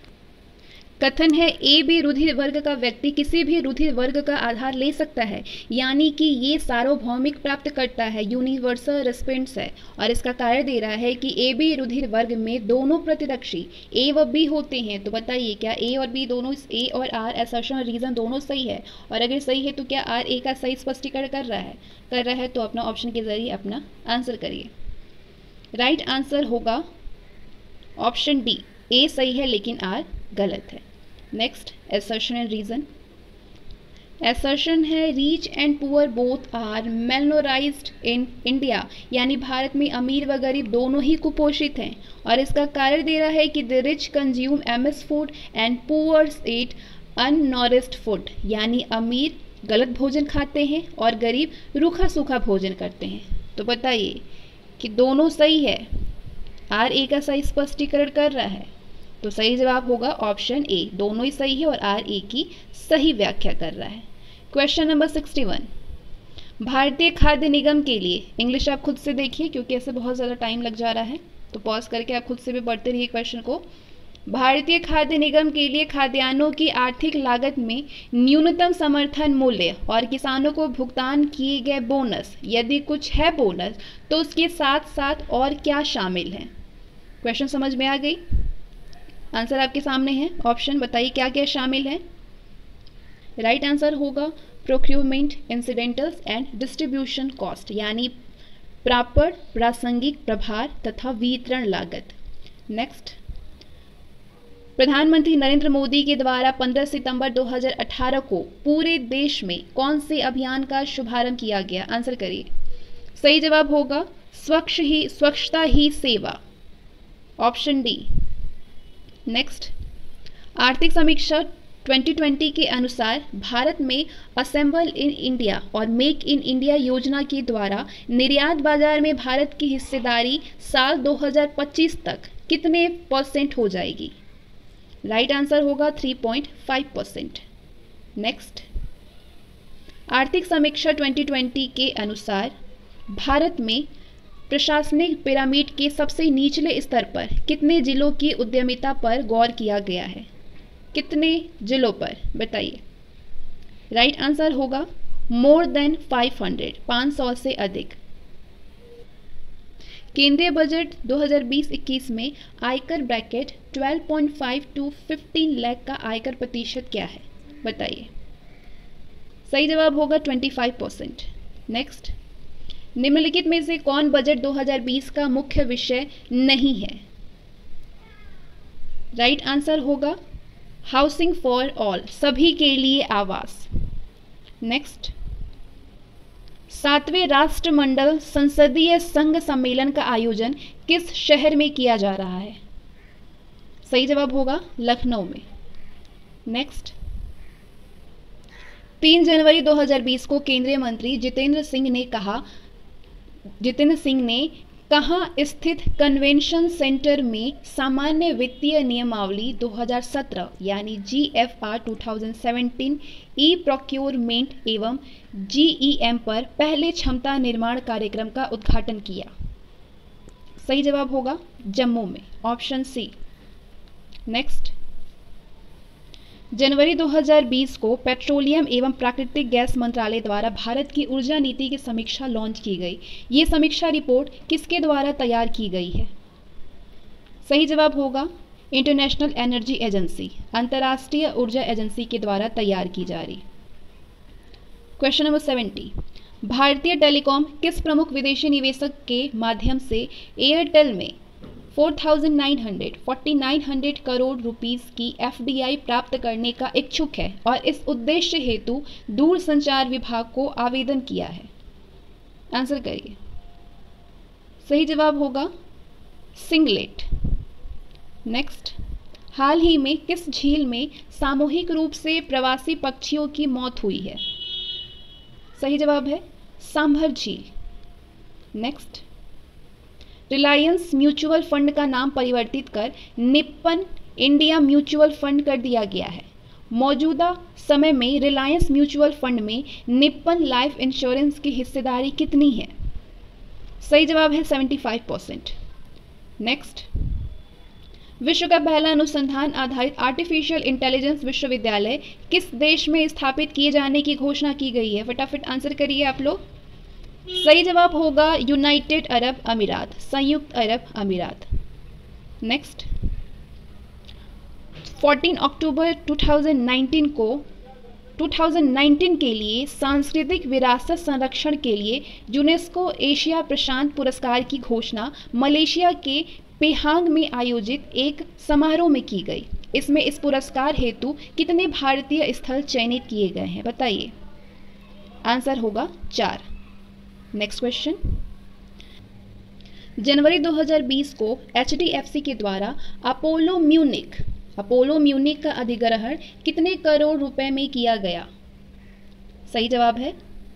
कथन है, ए बी रुधिर वर्ग का व्यक्ति किसी भी रुधिर वर्ग का आधार ले सकता है, यानी कि ये सार्वभौमिक प्राप्त करता है, यूनिवर्सल रेस्पेंट्स है। और इसका कारण दे रहा है कि ए बी रुधिर वर्ग में दोनों प्रतिरक्षी ए व बी होते हैं। तो बताइए क्या ए और बी दोनों, ए और आर, असर्शन और रीजन दोनों सही है। और अगर सही है तो क्या आर ए का सही स्पष्टीकरण कर रहा है कर रहा है तो अपना ऑप्शन के जरिए अपना आंसर करिए। राइट आंसर होगा ऑप्शन डी, ए सही है लेकिन आर गलत है। Next, assertion and reason. assertion है, rich and poor both are malnourished in India, यानी भारत में अमीर व गरीब दोनों ही कुपोषित हैं। और इसका कारण दे रहा है कि the rich consume M S food and poors eat unnourished food, यानी अमीर गलत भोजन खाते हैं और गरीब रूखा सूखा भोजन करते हैं। तो बताइए कि दोनों सही है, आर ए का सही स्पष्टीकरण कर रहा है। तो सही जवाब होगा ऑप्शन ए, दोनों ही सही है और आर ए की सही व्याख्या कर रहा है। क्वेश्चन नंबर सिक्सटी वन, भारतीय खाद्य निगम के लिए, इंग्लिश आप खुद से देखिए क्योंकि ऐसे बहुत ज़्यादा टाइम लग जा रहा है, तो पॉज करके आप खुद से भी पढ़ते रहिए क्वेश्चन को। भारतीय खाद्य निगम के लिए खाद्यान्नों की आर्थिक लागत में न्यूनतम समर्थन मूल्य और किसानों को भुगतान किए गए बोनस, यदि कुछ है बोनस तो उसके साथ साथ और क्या शामिल है। क्वेश्चन समझ में आ गई? आंसर आपके सामने है, ऑप्शन बताइए क्या क्या शामिल है। राइट आंसर होगा procurement, incidentals and distribution cost, यानी प्राप्य, प्रासंगिक प्रभार तथा वितरण लागत। नेक्स्ट, प्रधानमंत्री नरेंद्र मोदी के द्वारा पंद्रह सितंबर दो हज़ार अठारह को पूरे देश में कौन से अभियान का शुभारंभ किया गया? आंसर करिए। सही जवाब होगा स्वच्छ ही स्वच्छता ही सेवा, ऑप्शन डी। नेक्स्ट, आर्थिक समीक्षा दो हज़ार बीस के अनुसार भारत में असेंबल इन इंडिया और मेक इन इंडिया योजना के द्वारा निर्यात बाजार में भारत की हिस्सेदारी साल दो हज़ार पच्चीस तक कितने परसेंट हो जाएगी? राइट आंसर होगा तीन पॉइंट पाँच परसेंट। नेक्स्ट, आर्थिक समीक्षा दो हज़ार बीस के अनुसार भारत में प्रशासनिक पिरामिड के सबसे निचले स्तर पर कितने जिलों की उद्यमिता पर गौर किया गया है? कितने जिलों पर बताइए? राइट आंसर होगा मोर देन पाँच सौ, पाँच सौ से अधिक। केंद्रीय बजट दो हज़ार बीस इक्कीस में आयकर ब्रैकेट बारह पॉइंट पाँच टू पंद्रह लाख का आयकर प्रतिशत क्या है? बताइए। सही जवाब होगा पच्चीस परसेंट। नेक्स्ट, निम्नलिखित में से कौन बजट दो हज़ार बीस का मुख्य विषय नहीं है? राइट आंसर होगा हाउसिंग फॉर ऑल, सभी के लिए आवास। नेक्स्ट, सातवें राष्ट्रमंडल संसदीय संघ सम्मेलन का आयोजन किस शहर में किया जा रहा है? सही जवाब होगा लखनऊ में। नेक्स्ट, तीन जनवरी दो हज़ार बीस को केंद्रीय मंत्री जितेंद्र सिंह ने कहा जितेंद्र सिंह ने कहाँ स्थित कन्वेंशन सेंटर में सामान्य वित्तीय नियमावली दो हज़ार सत्रह यानी जी एफ आर दो हज़ार सत्रह ई प्रोक्योरमेंट एवं जी ई एम पर पहले क्षमता निर्माण कार्यक्रम का उद्घाटन किया? सही जवाब होगा जम्मू में, ऑप्शन सी। नेक्स्ट, जनवरी दो हज़ार बीस को पेट्रोलियम एवं प्राकृतिक गैस मंत्रालय द्वारा भारत की ऊर्जा नीति की समीक्षा लॉन्च की गई। ये समीक्षा रिपोर्ट किसके द्वारा तैयार की गई है? सही जवाब होगा इंटरनेशनल एनर्जी एजेंसी, अंतर्राष्ट्रीय ऊर्जा एजेंसी के द्वारा तैयार की जा रही। क्वेश्चन नंबर सत्तर, भारतीय टेलीकॉम किस प्रमुख विदेशी निवेशक के माध्यम से एयरटेल में चार हज़ार नौ सौ, उनचास सौ करोड़ रुपीस की एफ डी आई प्राप्त करने का इच्छुक है और इस उद्देश्य हेतु दूरसंचार विभाग को आवेदन किया है? आंसर करिए। सही जवाब होगा सिंगलेट। नेक्स्ट, हाल ही में किस झील में सामूहिक रूप से प्रवासी पक्षियों की मौत हुई है? सही जवाब है सांभर झील। नेक्स्ट, रिलायंस म्यूचुअल फंड का नाम परिवर्तित कर निप्पन इंडिया म्यूचुअल फंड कर दिया गया है। मौजूदा समय में रिलायंस म्यूचुअल फंड में निप्पन लाइफ इंश्योरेंस की हिस्सेदारी कितनी है? सही जवाब है पचहत्तर परसेंट। नेक्स्ट, विश्व का पहला अनुसंधान आधारित आर्टिफिशियल इंटेलिजेंस विश्वविद्यालय किस देश में स्थापित किए जाने की घोषणा की गई है? फटाफट आंसर करिए आप लोग। सही जवाब होगा यूनाइटेड अरब अमीरात, संयुक्त अरब अमीरात। नेक्स्ट, चौदह अक्टूबर दो हज़ार उन्नीस को दो हज़ार उन्नीस के लिए सांस्कृतिक विरासत संरक्षण के लिए यूनेस्को एशिया प्रशांत पुरस्कार की घोषणा मलेशिया के पेहांग में आयोजित एक समारोह में की गई। इसमें इस पुरस्कार हेतु कितने भारतीय स्थल चयनित किए गए हैं? बताइए। आंसर होगा चार। नेक्स्ट क्वेश्चन, जनवरी दो हज़ार बीस को एच डी एफ सी के द्वारा अपोलो म्यूनिक अपोलो म्यूनिक का अधिग्रहण कितने करोड़ रुपए में किया गया? सही जवाब है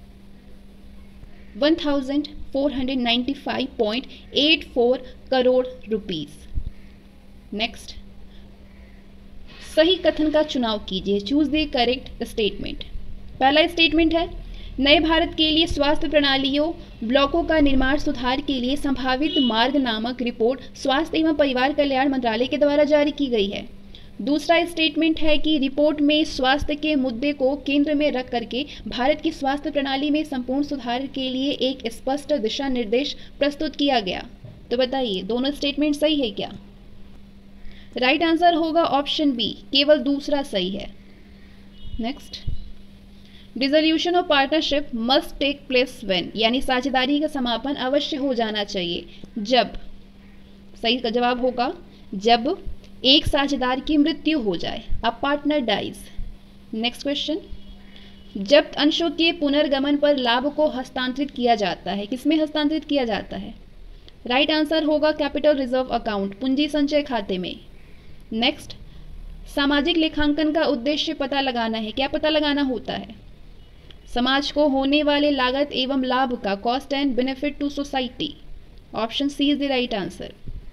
एक हज़ार चार सौ पचानवे पॉइंट आठ चार करोड़ रुपीस। नेक्स्ट, सही कथन का चुनाव कीजिए, चूज द करेक्ट स्टेटमेंट। पहला स्टेटमेंट है नए भारत के लिए स्वास्थ्य प्रणालियों ब्लॉकों का निर्माण सुधार के लिए संभावित मार्ग नामक रिपोर्ट स्वास्थ्य एवं परिवार कल्याण मंत्रालय के द्वारा जारी की गई है। दूसरा स्टेटमेंट है कि रिपोर्ट में स्वास्थ्य के मुद्दे को केंद्र में रख करके भारत की स्वास्थ्य प्रणाली में संपूर्ण सुधार के लिए एक स्पष्ट दिशा निर्देश प्रस्तुत किया गया। तो बताइए दोनों स्टेटमेंट सही है क्या? राइट आंसर होगा ऑप्शन बी, केवल दूसरा सही है। Next, dissolution of partnership must take place when, यानी साझेदारी का समापन अवश्य हो जाना चाहिए जब, सही का जवाब होगा जब एक साझेदार की मृत्यु हो जाए, a partner dies. Next question, जब अंशों के पुनर्गमन पर लाभ को हस्तांतरित किया जाता है, किसमें हस्तांतरित किया जाता है? राइट right आंसर होगा कैपिटल रिजर्व अकाउंट, पूंजी संचय खाते में। नेक्स्ट, सामाजिक लेखांकन का उद्देश्य पता लगाना है, क्या पता लगाना होता है? समाज को होने वाले लागत एवं लाभ का, cost and benefit to society. Option C is the right answer.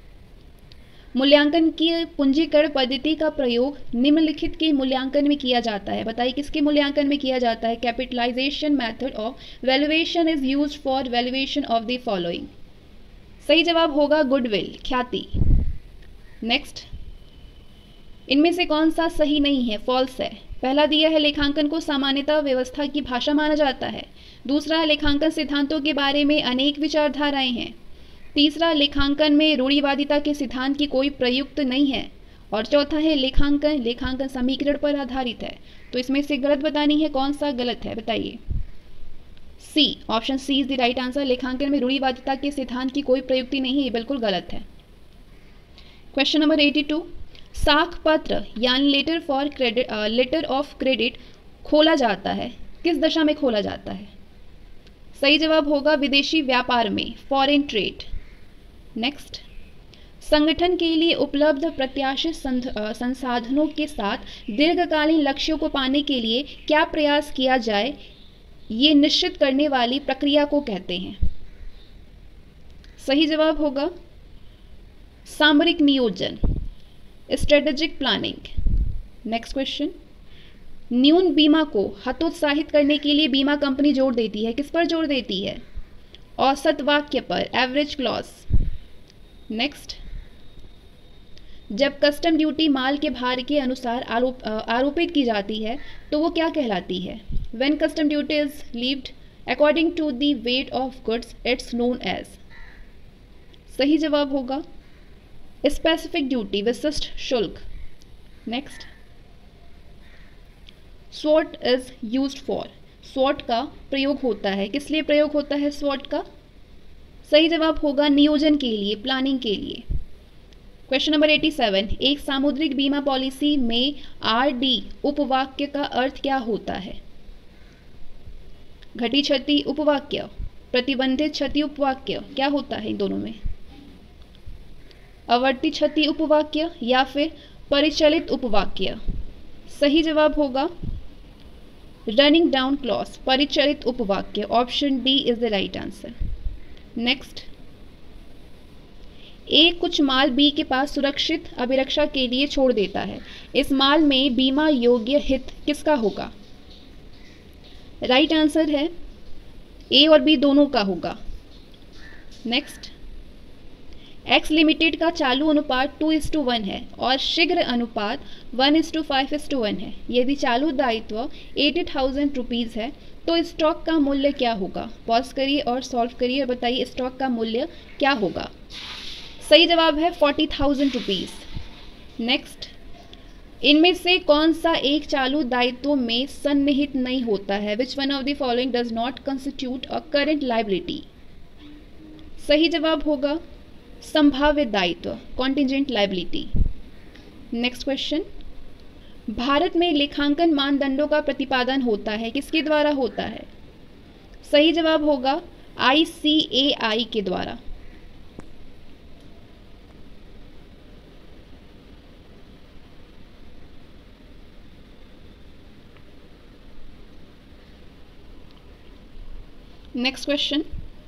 मूल्यांकन की पूंजीकरण पद्धति का प्रयोग निम्नलिखित के मूल्यांकन में किया जाता है, बताइए किसके मूल्यांकन में किया जाता है? Capitalisation method of valuation is used for valuation of the following. सही जवाब होगा गुडविल, ख्याति। नेक्स्ट, इनमें से कौन सा सही नहीं है, फॉल्स है? पहला दिया है लेखांकन को सामान्यतः व्यवस्था की भाषा माना जाता है। दूसरा, लेखांकन सिद्धांतों के बारे में अनेक विचारधाराएं हैं। तीसरा, लेखांकन में रूढ़िवादिता के सिद्धांत की कोई प्रयुक्त नहीं है। और चौथा है लेखांकन लेखांकन समीकरण पर आधारित है। तो इसमें से गलत बतानी है, कौन सा गलत है बताइए? C, option C is the right answer. लेखांकन में रूढ़िवादिता के सिद्धांत की कोई प्रयुक्ति नहीं है, ये बिल्कुल गलत है। क्वेश्चन नंबर एटी टू, साख पत्र यानी letter for credit, letter of credit खोला जाता है, किस दशा में खोला जाता है? सही जवाब होगा विदेशी व्यापार में, फॉरेन ट्रेड। नेक्स्ट, संगठन के लिए उपलब्ध प्रत्याशित संसाधनों के साथ दीर्घकालीन लक्ष्यों को पाने के लिए क्या प्रयास किया जाए, ये निश्चित करने वाली प्रक्रिया को कहते हैं। सही जवाब होगा सामरिक नियोजन, स्ट्रेटेजिक प्लानिंग। नेक्स्ट क्वेश्चन, न्यून बीमा को हतोत्साहित करने के लिए बीमा कंपनी जोर देती है, किस पर जोर देती है? औसत वाक्य पर, एवरेज क्लॉज। नेक्स्ट, जब कस्टम ड्यूटी माल के भार के अनुसार आरोप आरोपित की जाती है तो वो क्या कहलाती है? When custom duty is levied according to the weight of goods it's known as. सही जवाब होगा स्पेसिफिक ड्यूटी, विशिष्ट शुल्क। नेक्स्ट, स्वॉट इज यूज्ड फॉर, स्वॉट का प्रयोग होता है, किस लिए प्रयोग होता है स्वॉट का? सही जवाब होगा नियोजन के लिए, प्लानिंग के लिए। क्वेश्चन नंबर एटी सेवन, एक सामुद्रिक बीमा पॉलिसी में आर डी उपवाक्य का अर्थ क्या होता है? घटी क्षति उपवाक्य, प्रतिबंधित क्षति उपवाक्य, क्या होता है इन दोनों में? आवर्ती क्षति उपवाक्य या फिर परिचालित उपवाक्य। सही जवाब होगा रनिंग डाउन क्लॉज, परिचालित उपवाक्य। Option D is the right answer. Next, A कुछ माल बी के पास सुरक्षित अभिरक्षा के लिए छोड़ देता है, इस माल में बीमा योग्य हित किसका होगा? राइट आंसर है ए और बी दोनों का होगा। नेक्स्ट, एक्स लिमिटेड का चालू अनुपात टू इज टू वन है और शीघ्र अनुपात one is to five is to one है। यदि चालू दायित्व एटी थाउजेंड रुपीज़ है तो स्टॉक का मूल्य क्या होगा? पॉज करिए और सॉल्व करिए और बताइए स्टॉक का मूल्य क्या होगा। सही जवाब है फोर्टी थाउजेंड रुपीज़। नेक्स्ट, इनमें से कौन सा एक चालू दायित्व में सन्निहित नहीं होता है? Which one of the following does not constitute a current liability? सही जवाब होगा संभावित दायित्व, contingent liability. Next question, Bharat में लेखांकन मानदंडों का प्रतिपादन होता है, किसके द्वारा होता है? सही जवाब होगा आई सी ए आई के द्वारा। नेक्स्ट क्वेश्चन,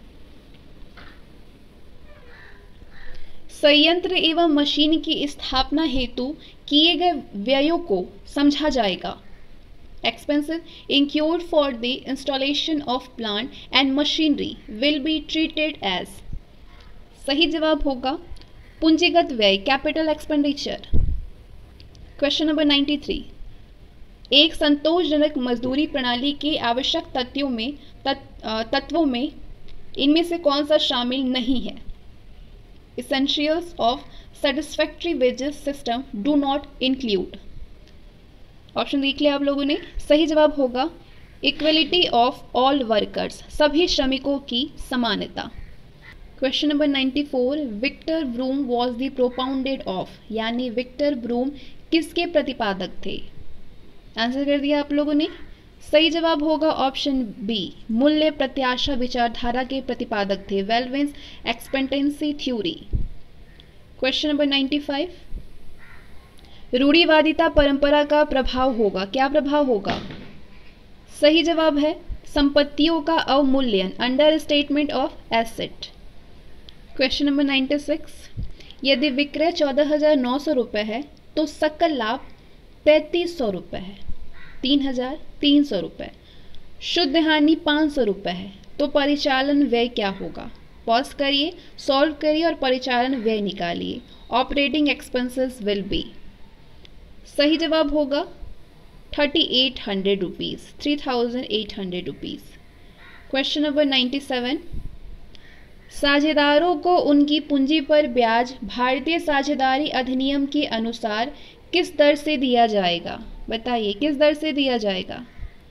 संयंत्र एवं मशीन की स्थापना हेतु किए गए व्ययों को समझा जाएगा। Expenses incurred for the installation of plant and machinery will be treated as. सही जवाब होगा पूंजीगत व्यय, capital expenditure. Question number ninety three, एक संतोषजनक मजदूरी प्रणाली के आवश्यक तथ्यों में तत्वों में इनमें से कौन सा शामिल नहीं है? Essentials of satisfactory wages system do not include। Option देख लिया आप लोगों ने। सही जवाब होगा इक्वलिटी ऑफ ऑल वर्कर्स, सभी श्रमिकों की समानता। Question number ninety four, Victor Vroom was the propounded of, यानी विक्टर ब्रूम किसके प्रतिपादक थे? आंसर कर दिया आप लोगों ने। सही जवाब होगा ऑप्शन बी, मूल्य प्रत्याशा विचारधारा के प्रतिपादक थे, valence expectancy theory. Question number ninety five, रूढ़िवादिता परंपरा का प्रभाव होगा, क्या प्रभाव होगा? सही जवाब है संपत्तियों का अवमूल्यन, understatement of asset. Question number ninety six, यदि विक्रय चौदह हजार नौ सौ रुपये है तो सकल लाभ तैंतीस सौ रुपये है, तीन हजार तीन सौ रुपये, शुद्ध हानि पाँच सौ रुपये है, तो परिचालन व्यय क्या होगा? पॉज करिए, सॉल्व करिए और परिचालन व्यय निकालिए। ऑपरेटिंग एक्सपेंसेस विल बी, सही जवाब होगा thirty eight hundred rupees, three thousand eight hundred rupees. Question number ninety seven, साझेदारों को उनकी पूंजी पर ब्याज भारतीय साझेदारी अधिनियम के अनुसार किस दर से दिया जाएगा? बताइए किस दर से दिया जाएगा?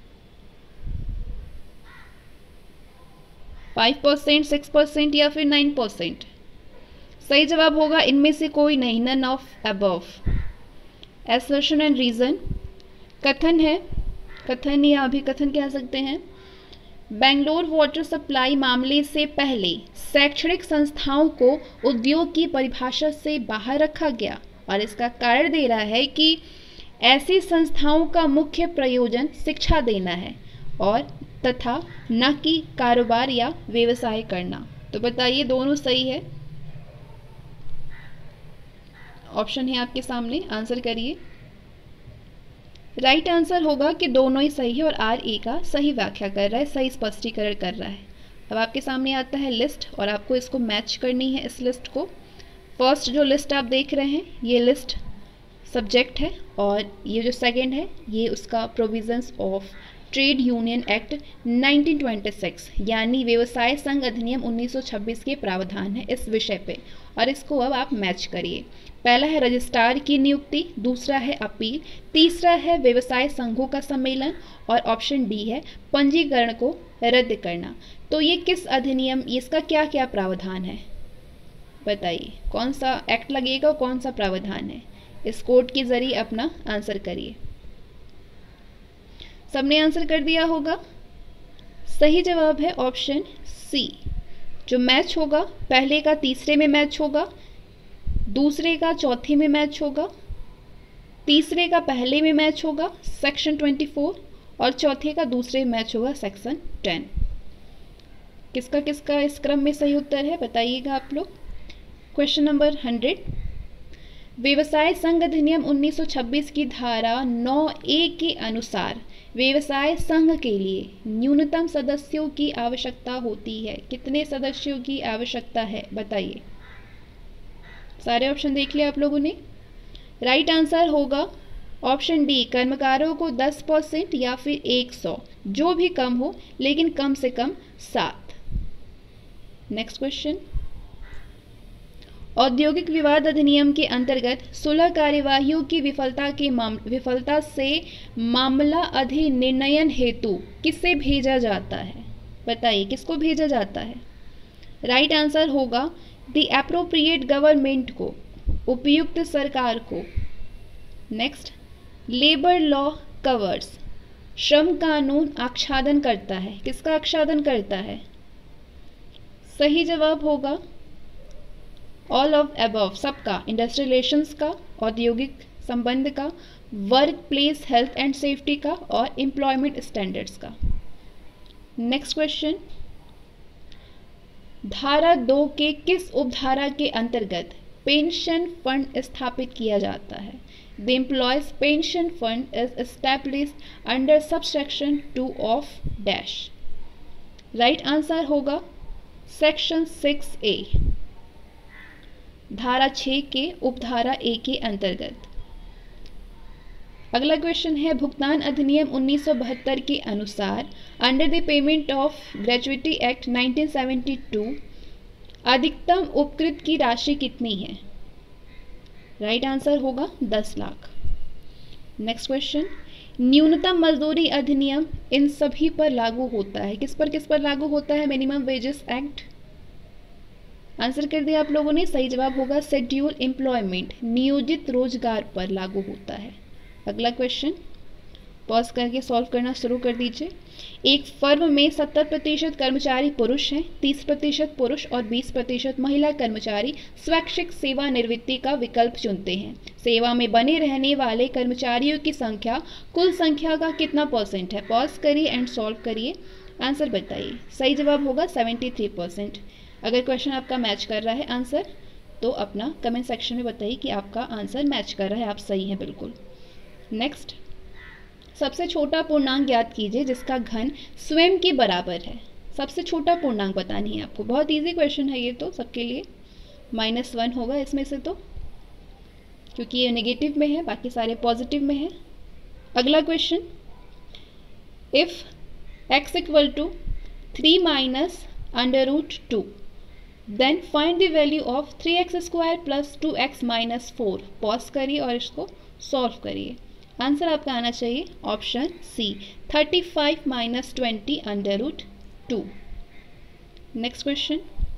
फाइव परसेंट, सिक्स परसेंट या फिर नाइन परसेंट? सही जवाब होगा इनमें से कोई नहीं, none of above. Assertion and reason, कथन है, कथन या अभिकथन कह सकते हैं। बेंगलोर वाटर सप्लाई मामले से पहले शैक्षणिक संस्थाओं को उद्योग की परिभाषा से बाहर रखा गया और इसका कारण दे रहा है कि ऐसी संस्थाओं का मुख्य प्रयोजन शिक्षा देना है और तथा न कि कारोबार या व्यवसाय करना। तो बताइए दोनों सही है? ऑप्शन है आपके सामने, आंसर करिए। राइट right आंसर होगा कि दोनों ही सही है और आर ए का सही व्याख्या कर रहा है, सही स्पष्टीकरण कर रहा है। अब आपके सामने आता है लिस्ट और आपको इसको मैच करनी है इस लिस्ट को। फर्स्ट जो लिस्ट आप देख रहे हैं ये लिस्ट सब्जेक्ट है और ये जो सेकंड है ये उसका provisions of trade union act nineteen twenty six यानी व्यवसाय संघ अधिनियम उन्नीस सौ छब्बीस के प्रावधान है इस विषय पे, और इसको अब आप मैच करिए। पहला है रजिस्ट्रार की नियुक्ति, दूसरा है अपील, तीसरा है व्यवसाय संघों का सम्मेलन और ऑप्शन डी है पंजीकरण को रद्द करना। तो ये किस अधिनियम, इसका क्या क्या प्रावधान है? बताइए कौन सा एक्ट लगेगा और कौन सा प्रावधान है? इस कोड के जरिए अपना आंसर करिए। सबने आंसर कर दिया होगा। सही जवाब है ऑप्शन सी। जो मैच होगा पहले का तीसरे में मैच होगा, दूसरे का चौथे में मैच होगा, तीसरे का पहले में मैच होगा सेक्शन ट्वेंटी फोर और चौथे का दूसरे में मैच होगा सेक्शन टेन। किसका किसका इस क्रम में सही उत्तर है बताइएगा आप लोग। क्वेश्चन नंबर हंड्रेड, व्यवसाय संघ अधिनियम उन्नीस सौ छब्बीस की धारा नौ ए के अनुसार व्यवसाय संघ के लिए न्यूनतम सदस्यों की आवश्यकता होती है। कितने सदस्यों की आवश्यकता है बताइए। सारे ऑप्शन देख लिया आप लोगों ने। राइट आंसर होगा ऑप्शन डी, कर्मकारों को दस परसेंट या फिर सौ, जो भी कम हो लेकिन कम से कम सात। नेक्स्ट क्वेश्चन, औद्योगिक विवाद अधिनियम के अंतर्गत सुलह कार्यवाहियों की विफलता के विफलता से मामला अधिनिर्णयन हेतु किसे भेजा जाता है? बताइए किसको भेजा जाता है? राइट आंसर होगा द एप्रोप्रिएट गवर्नमेंट को, उपयुक्त सरकार को। नेक्स्ट, लेबर लॉ कवर्स, श्रम कानून आच्छादन करता है। किसका आच्छादन करता है? सही जवाब होगा ऑल ऑफ अबव, सबका, इंडस्ट्रियल रिलेशंस का, औद्योगिक संबंध का, workplace health and safety का और एम्प्लॉयमेंट स्टैंडर्ड्स का। नेक्स्ट क्वेश्चन, धारा दो के किस उपधारा के अंतर्गत पेंशन फंड स्थापित किया जाता है? The employees pension fund is established under subsection two of dash. Right answer होगा सेक्शन सिक्स ए, धारा छः के उपधारा ए के अंतर्गत। अगला क्वेश्चन है, भुगतान अधिनियम उन्नीस सौ बहत्तर के अनुसार under the payment of gratuity act nineteen seventy two अधिकतम उपकृत की राशि कितनी है? राइट आंसर होगा दस लाख। नेक्स्ट क्वेश्चन, न्यूनतम मजदूरी अधिनियम इन सभी पर लागू होता है। किस पर किस पर लागू होता है? Minimum wages act. आंसर कर दिया आप लोगों ने। सही जवाब होगा शेड्यूल एम्प्लॉयमेंट, नियोजित रोजगार पर लागू होता है। अगला क्वेश्चन पॉज करके सॉल्व करना शुरू कर दीजिए। एक फर्म में सत्तर प्रतिशत कर्मचारी पुरुष हैं, तीस प्रतिशत पुरुष और बीस प्रतिशत महिला कर्मचारी स्वैच्छिक सेवानिवृत्ति का विकल्प चुनते हैं। सेवा में बने रहने वाले कर्मचारियों की संख्या कुल संख्या का कितना परसेंट है? पॉज करिए एंड सॉल्व करिए, आंसर बताइए। सही जवाब होगा सेवेंटी थ्री परसेंट। अगर क्वेश्चन आपका मैच कर रहा है आंसर, तो अपना कमेंट सेक्शन में बताइए कि आपका आंसर मैच कर रहा है, आप सही हैं बिल्कुल। नेक्स्ट, सबसे छोटा पूर्णांक ज्ञात कीजिए जिसका घन स्वयं के बराबर है। सबसे छोटा पूर्णांक बतानी है आपको। बहुत इजी क्वेश्चन है ये तो सबके लिए। माइनस वन होगा इसमें से तो, क्योंकि ये नेगेटिव में है, बाकी सारे पॉजिटिव में है। अगला question, if x equal to three minus under root two then find the value of three x square plus two x minus four. Pause करिए और इसको सॉल्व करिए। आंसर आपका आना चाहिए option C, thirty five minus twenty under root two. Next question,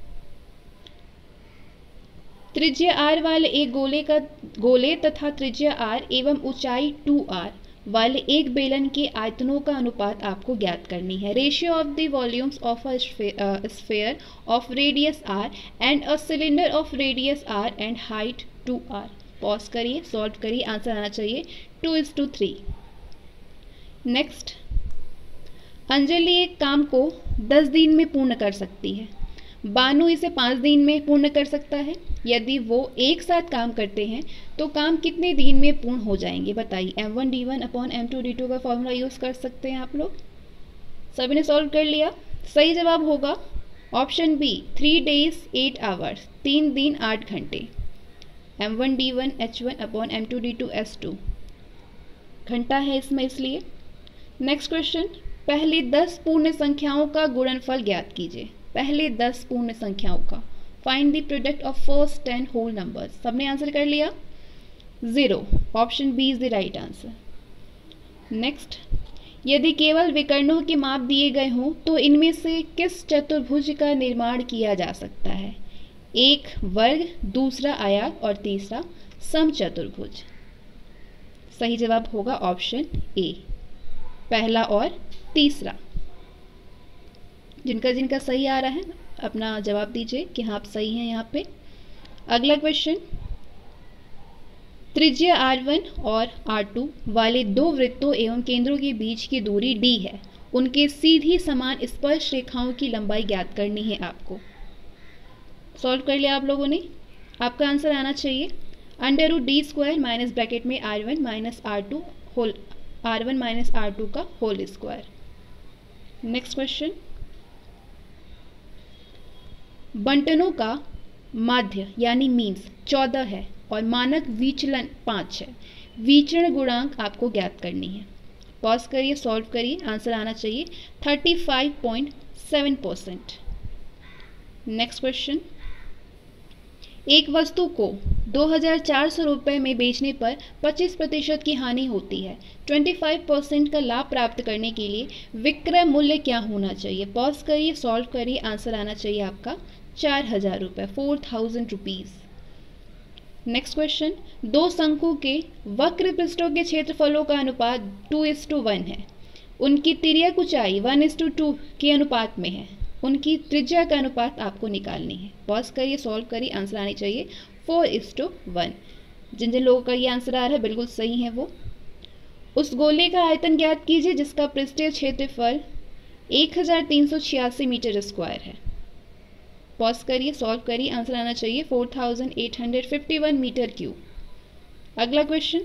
त्रिज्या आर वाले एक गोले का गोले तथा त्रिज्या आर एवं ऊंचाई टू आर वाले एक बेलन के आयतनों का अनुपात आपको ज्ञात करनी है। Ratio of the volumes of a sphere of radius R and a cylinder of radius R and height two R. Pause करिए, सॉल्व करिए, आंसर आना चाहिए two is to three. Next, Anjali एक काम को दस दिन में पूर्ण कर सकती है, बानू इसे पाँच दिन में पूर्ण कर सकता है। यदि वो एक साथ काम करते हैं तो काम कितने दिन में पूर्ण हो जाएंगे? बताइए। M one D one upon M two D two का फॉर्मूला यूज कर सकते हैं आप लोग। सभी ने सॉल्व कर लिया। सही जवाब होगा option B, three days eight hours, तीन दिन आठ घंटे। M one D one H one upon M two D two S two घंटा है इसमें इसलिए। नेक्स्ट क्वेश्चन, पहले दस पूर्ण संख्याओं का गुणनफल ज्ञात कीजिए। पहले दस पूर्ण संख्याओं का, find the product of first ten whole numbers. सबने आंसर कर लिया? Zero, option B is the right answer. Next, यदि केवल विकर्णों के माप दिए गए हों तो इनमें से किस चतुर्भुज का निर्माण किया जा सकता है? एक वर्ग, दूसरा आयत और तीसरा समचतुर्भुज। सही जवाब होगा ऑप्शन ए, पहला और तीसरा। जिनका जिनका सही आ रहा है अपना जवाब दीजिए कि हाँ आप सही हैं यहाँ पे। अगला क्वेश्चन, त्रिज्या आर वन और आर टू वाले दो वृत्तों एवं केंद्रों के बीच की दूरी d है। उनके सीधी समान स्पर्श रेखाओं की लंबाई ज्ञात करनी है आपको। सॉल्व कर लिया आप लोगों ने? आपका आंसर आना चाहिए under root D square minus bracket में R one minus R two whole R one minus R two का होल स्क्वायर। नेक्स्ट क्वेश्चन, बंटनों का माध्य यानी मीन्स चौदह है और मानक विचलन पाँच है। विचरण गुणांक आपको ज्ञात करनी है। पॉज करिए, सॉल्व करिए, आंसर आना चाहिए thirty five point seven percent. Next question, एक वस्तु को दो हज़ार चार सौ रुपये में बेचने पर पच्चीस प्रतिशत की हानि होती है। पच्चीस परसेंट का लाभ प्राप्त करने के लिए विक्रय मूल्य क्या होना चाहिए? पॉज करिए, सॉल्व करिए, आंसर आना चाहिए आपका चार हजार रुपये, four thousand rupees. Next question, दो शंकु के वक्र पृष्ठों के क्षेत्रफलों का अनुपात टू इज टू वन है। उनकी तिर्यक ऊंचाई वन इज टू टू के अनुपात में है। उनकी त्रिज्या का अनुपात आपको निकालनी है। पॉज करिए, सॉल्व करिए, आंसर आनी चाहिए फोर इज टू वन। जिन जिन लोगों का ये आंसर आ रहा है बिल्कुल सही है वो। उस गोले का आयतन ज्ञात कीजिए जिसका पृष्ठीय क्षेत्रफल एक हजार तीन सौ छियासी मीटर स्क्वायर है। पॉज करिए, सॉल्व करिए, आंसर आना चाहिए four thousand eight hundred fifty one metre cube. अगला क्वेश्चन,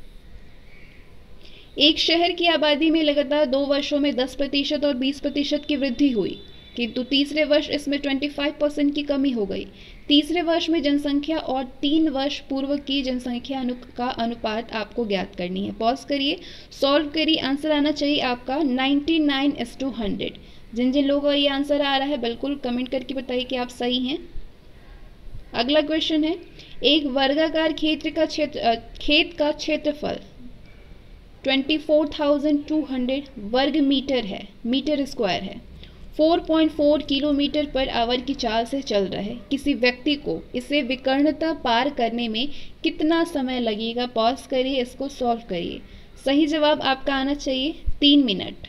एक शहर की आबादी में लगातार दो वर्षों में दस प्रतिशत और बीस प्रतिशत की वृद्धि हुई, किंतु तीसरे वर्ष इसमें पच्चीस परसेंट की कमी हो गई। तीसरे वर्ष में जनसंख्या और तीन वर्ष पूर्व की जनसंख्या अनु, का अनुपात आपको ज्ञात करनी है। पॉज करिए, सॉल्व करिए, आंसर आना चाहिए आपका ninety nine is two hundred. जिन जिन लोगों का ये आंसर आ रहा है बिल्कुल कमेंट करके बताइए कि आप सही हैं। अगला क्वेश्चन है, एक वर्गाकार क्षेत्र का क्षेत्र खेत का क्षेत्रफल twenty four thousand two hundred वर्ग मीटर है, मीटर स्क्वायर है। Four point four kilometre per hour की चाल से चल रहा है। किसी व्यक्ति को इसे विकर्णता पार करने में कितना समय लगेगा? पॉज करिए, इसको सॉल्व करिए। सही जवाब आपका आना चाहिए तीन मिनट।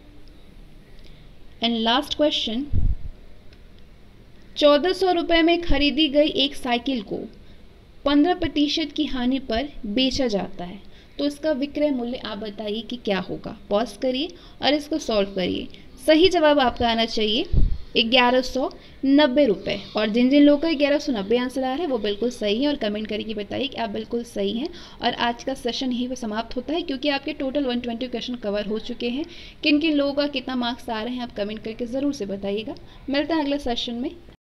एंड लास्ट क्वेश्चन, चौदह सौ रुपये में खरीदी गई एक साइकिल को पंद्रह प्रतिशत की हानि पर बेचा जाता है, तो इसका विक्रय मूल्य आप बताइए कि क्या होगा? पॉज करिए और इसको सॉल्व करिए। सही जवाब आपका आना चाहिए ग्यारह सौ नब्बे रुपये। और जिन जिन लोगों का ग्यारह सौ नब्बे आंसर आ रहा है वो बिल्कुल सही है और कमेंट करके बताइए कि आप बिल्कुल सही हैं। और आज का सेशन यहीं पर समाप्त होता है क्योंकि आपके टोटल एक सौ बीस क्वेश्चन कवर हो चुके हैं। किन किन लोगों का कितना मार्क्स आ रहे हैं आप कमेंट करके ज़रूर से बताइएगा। मिलते हैं अगले सेशन में।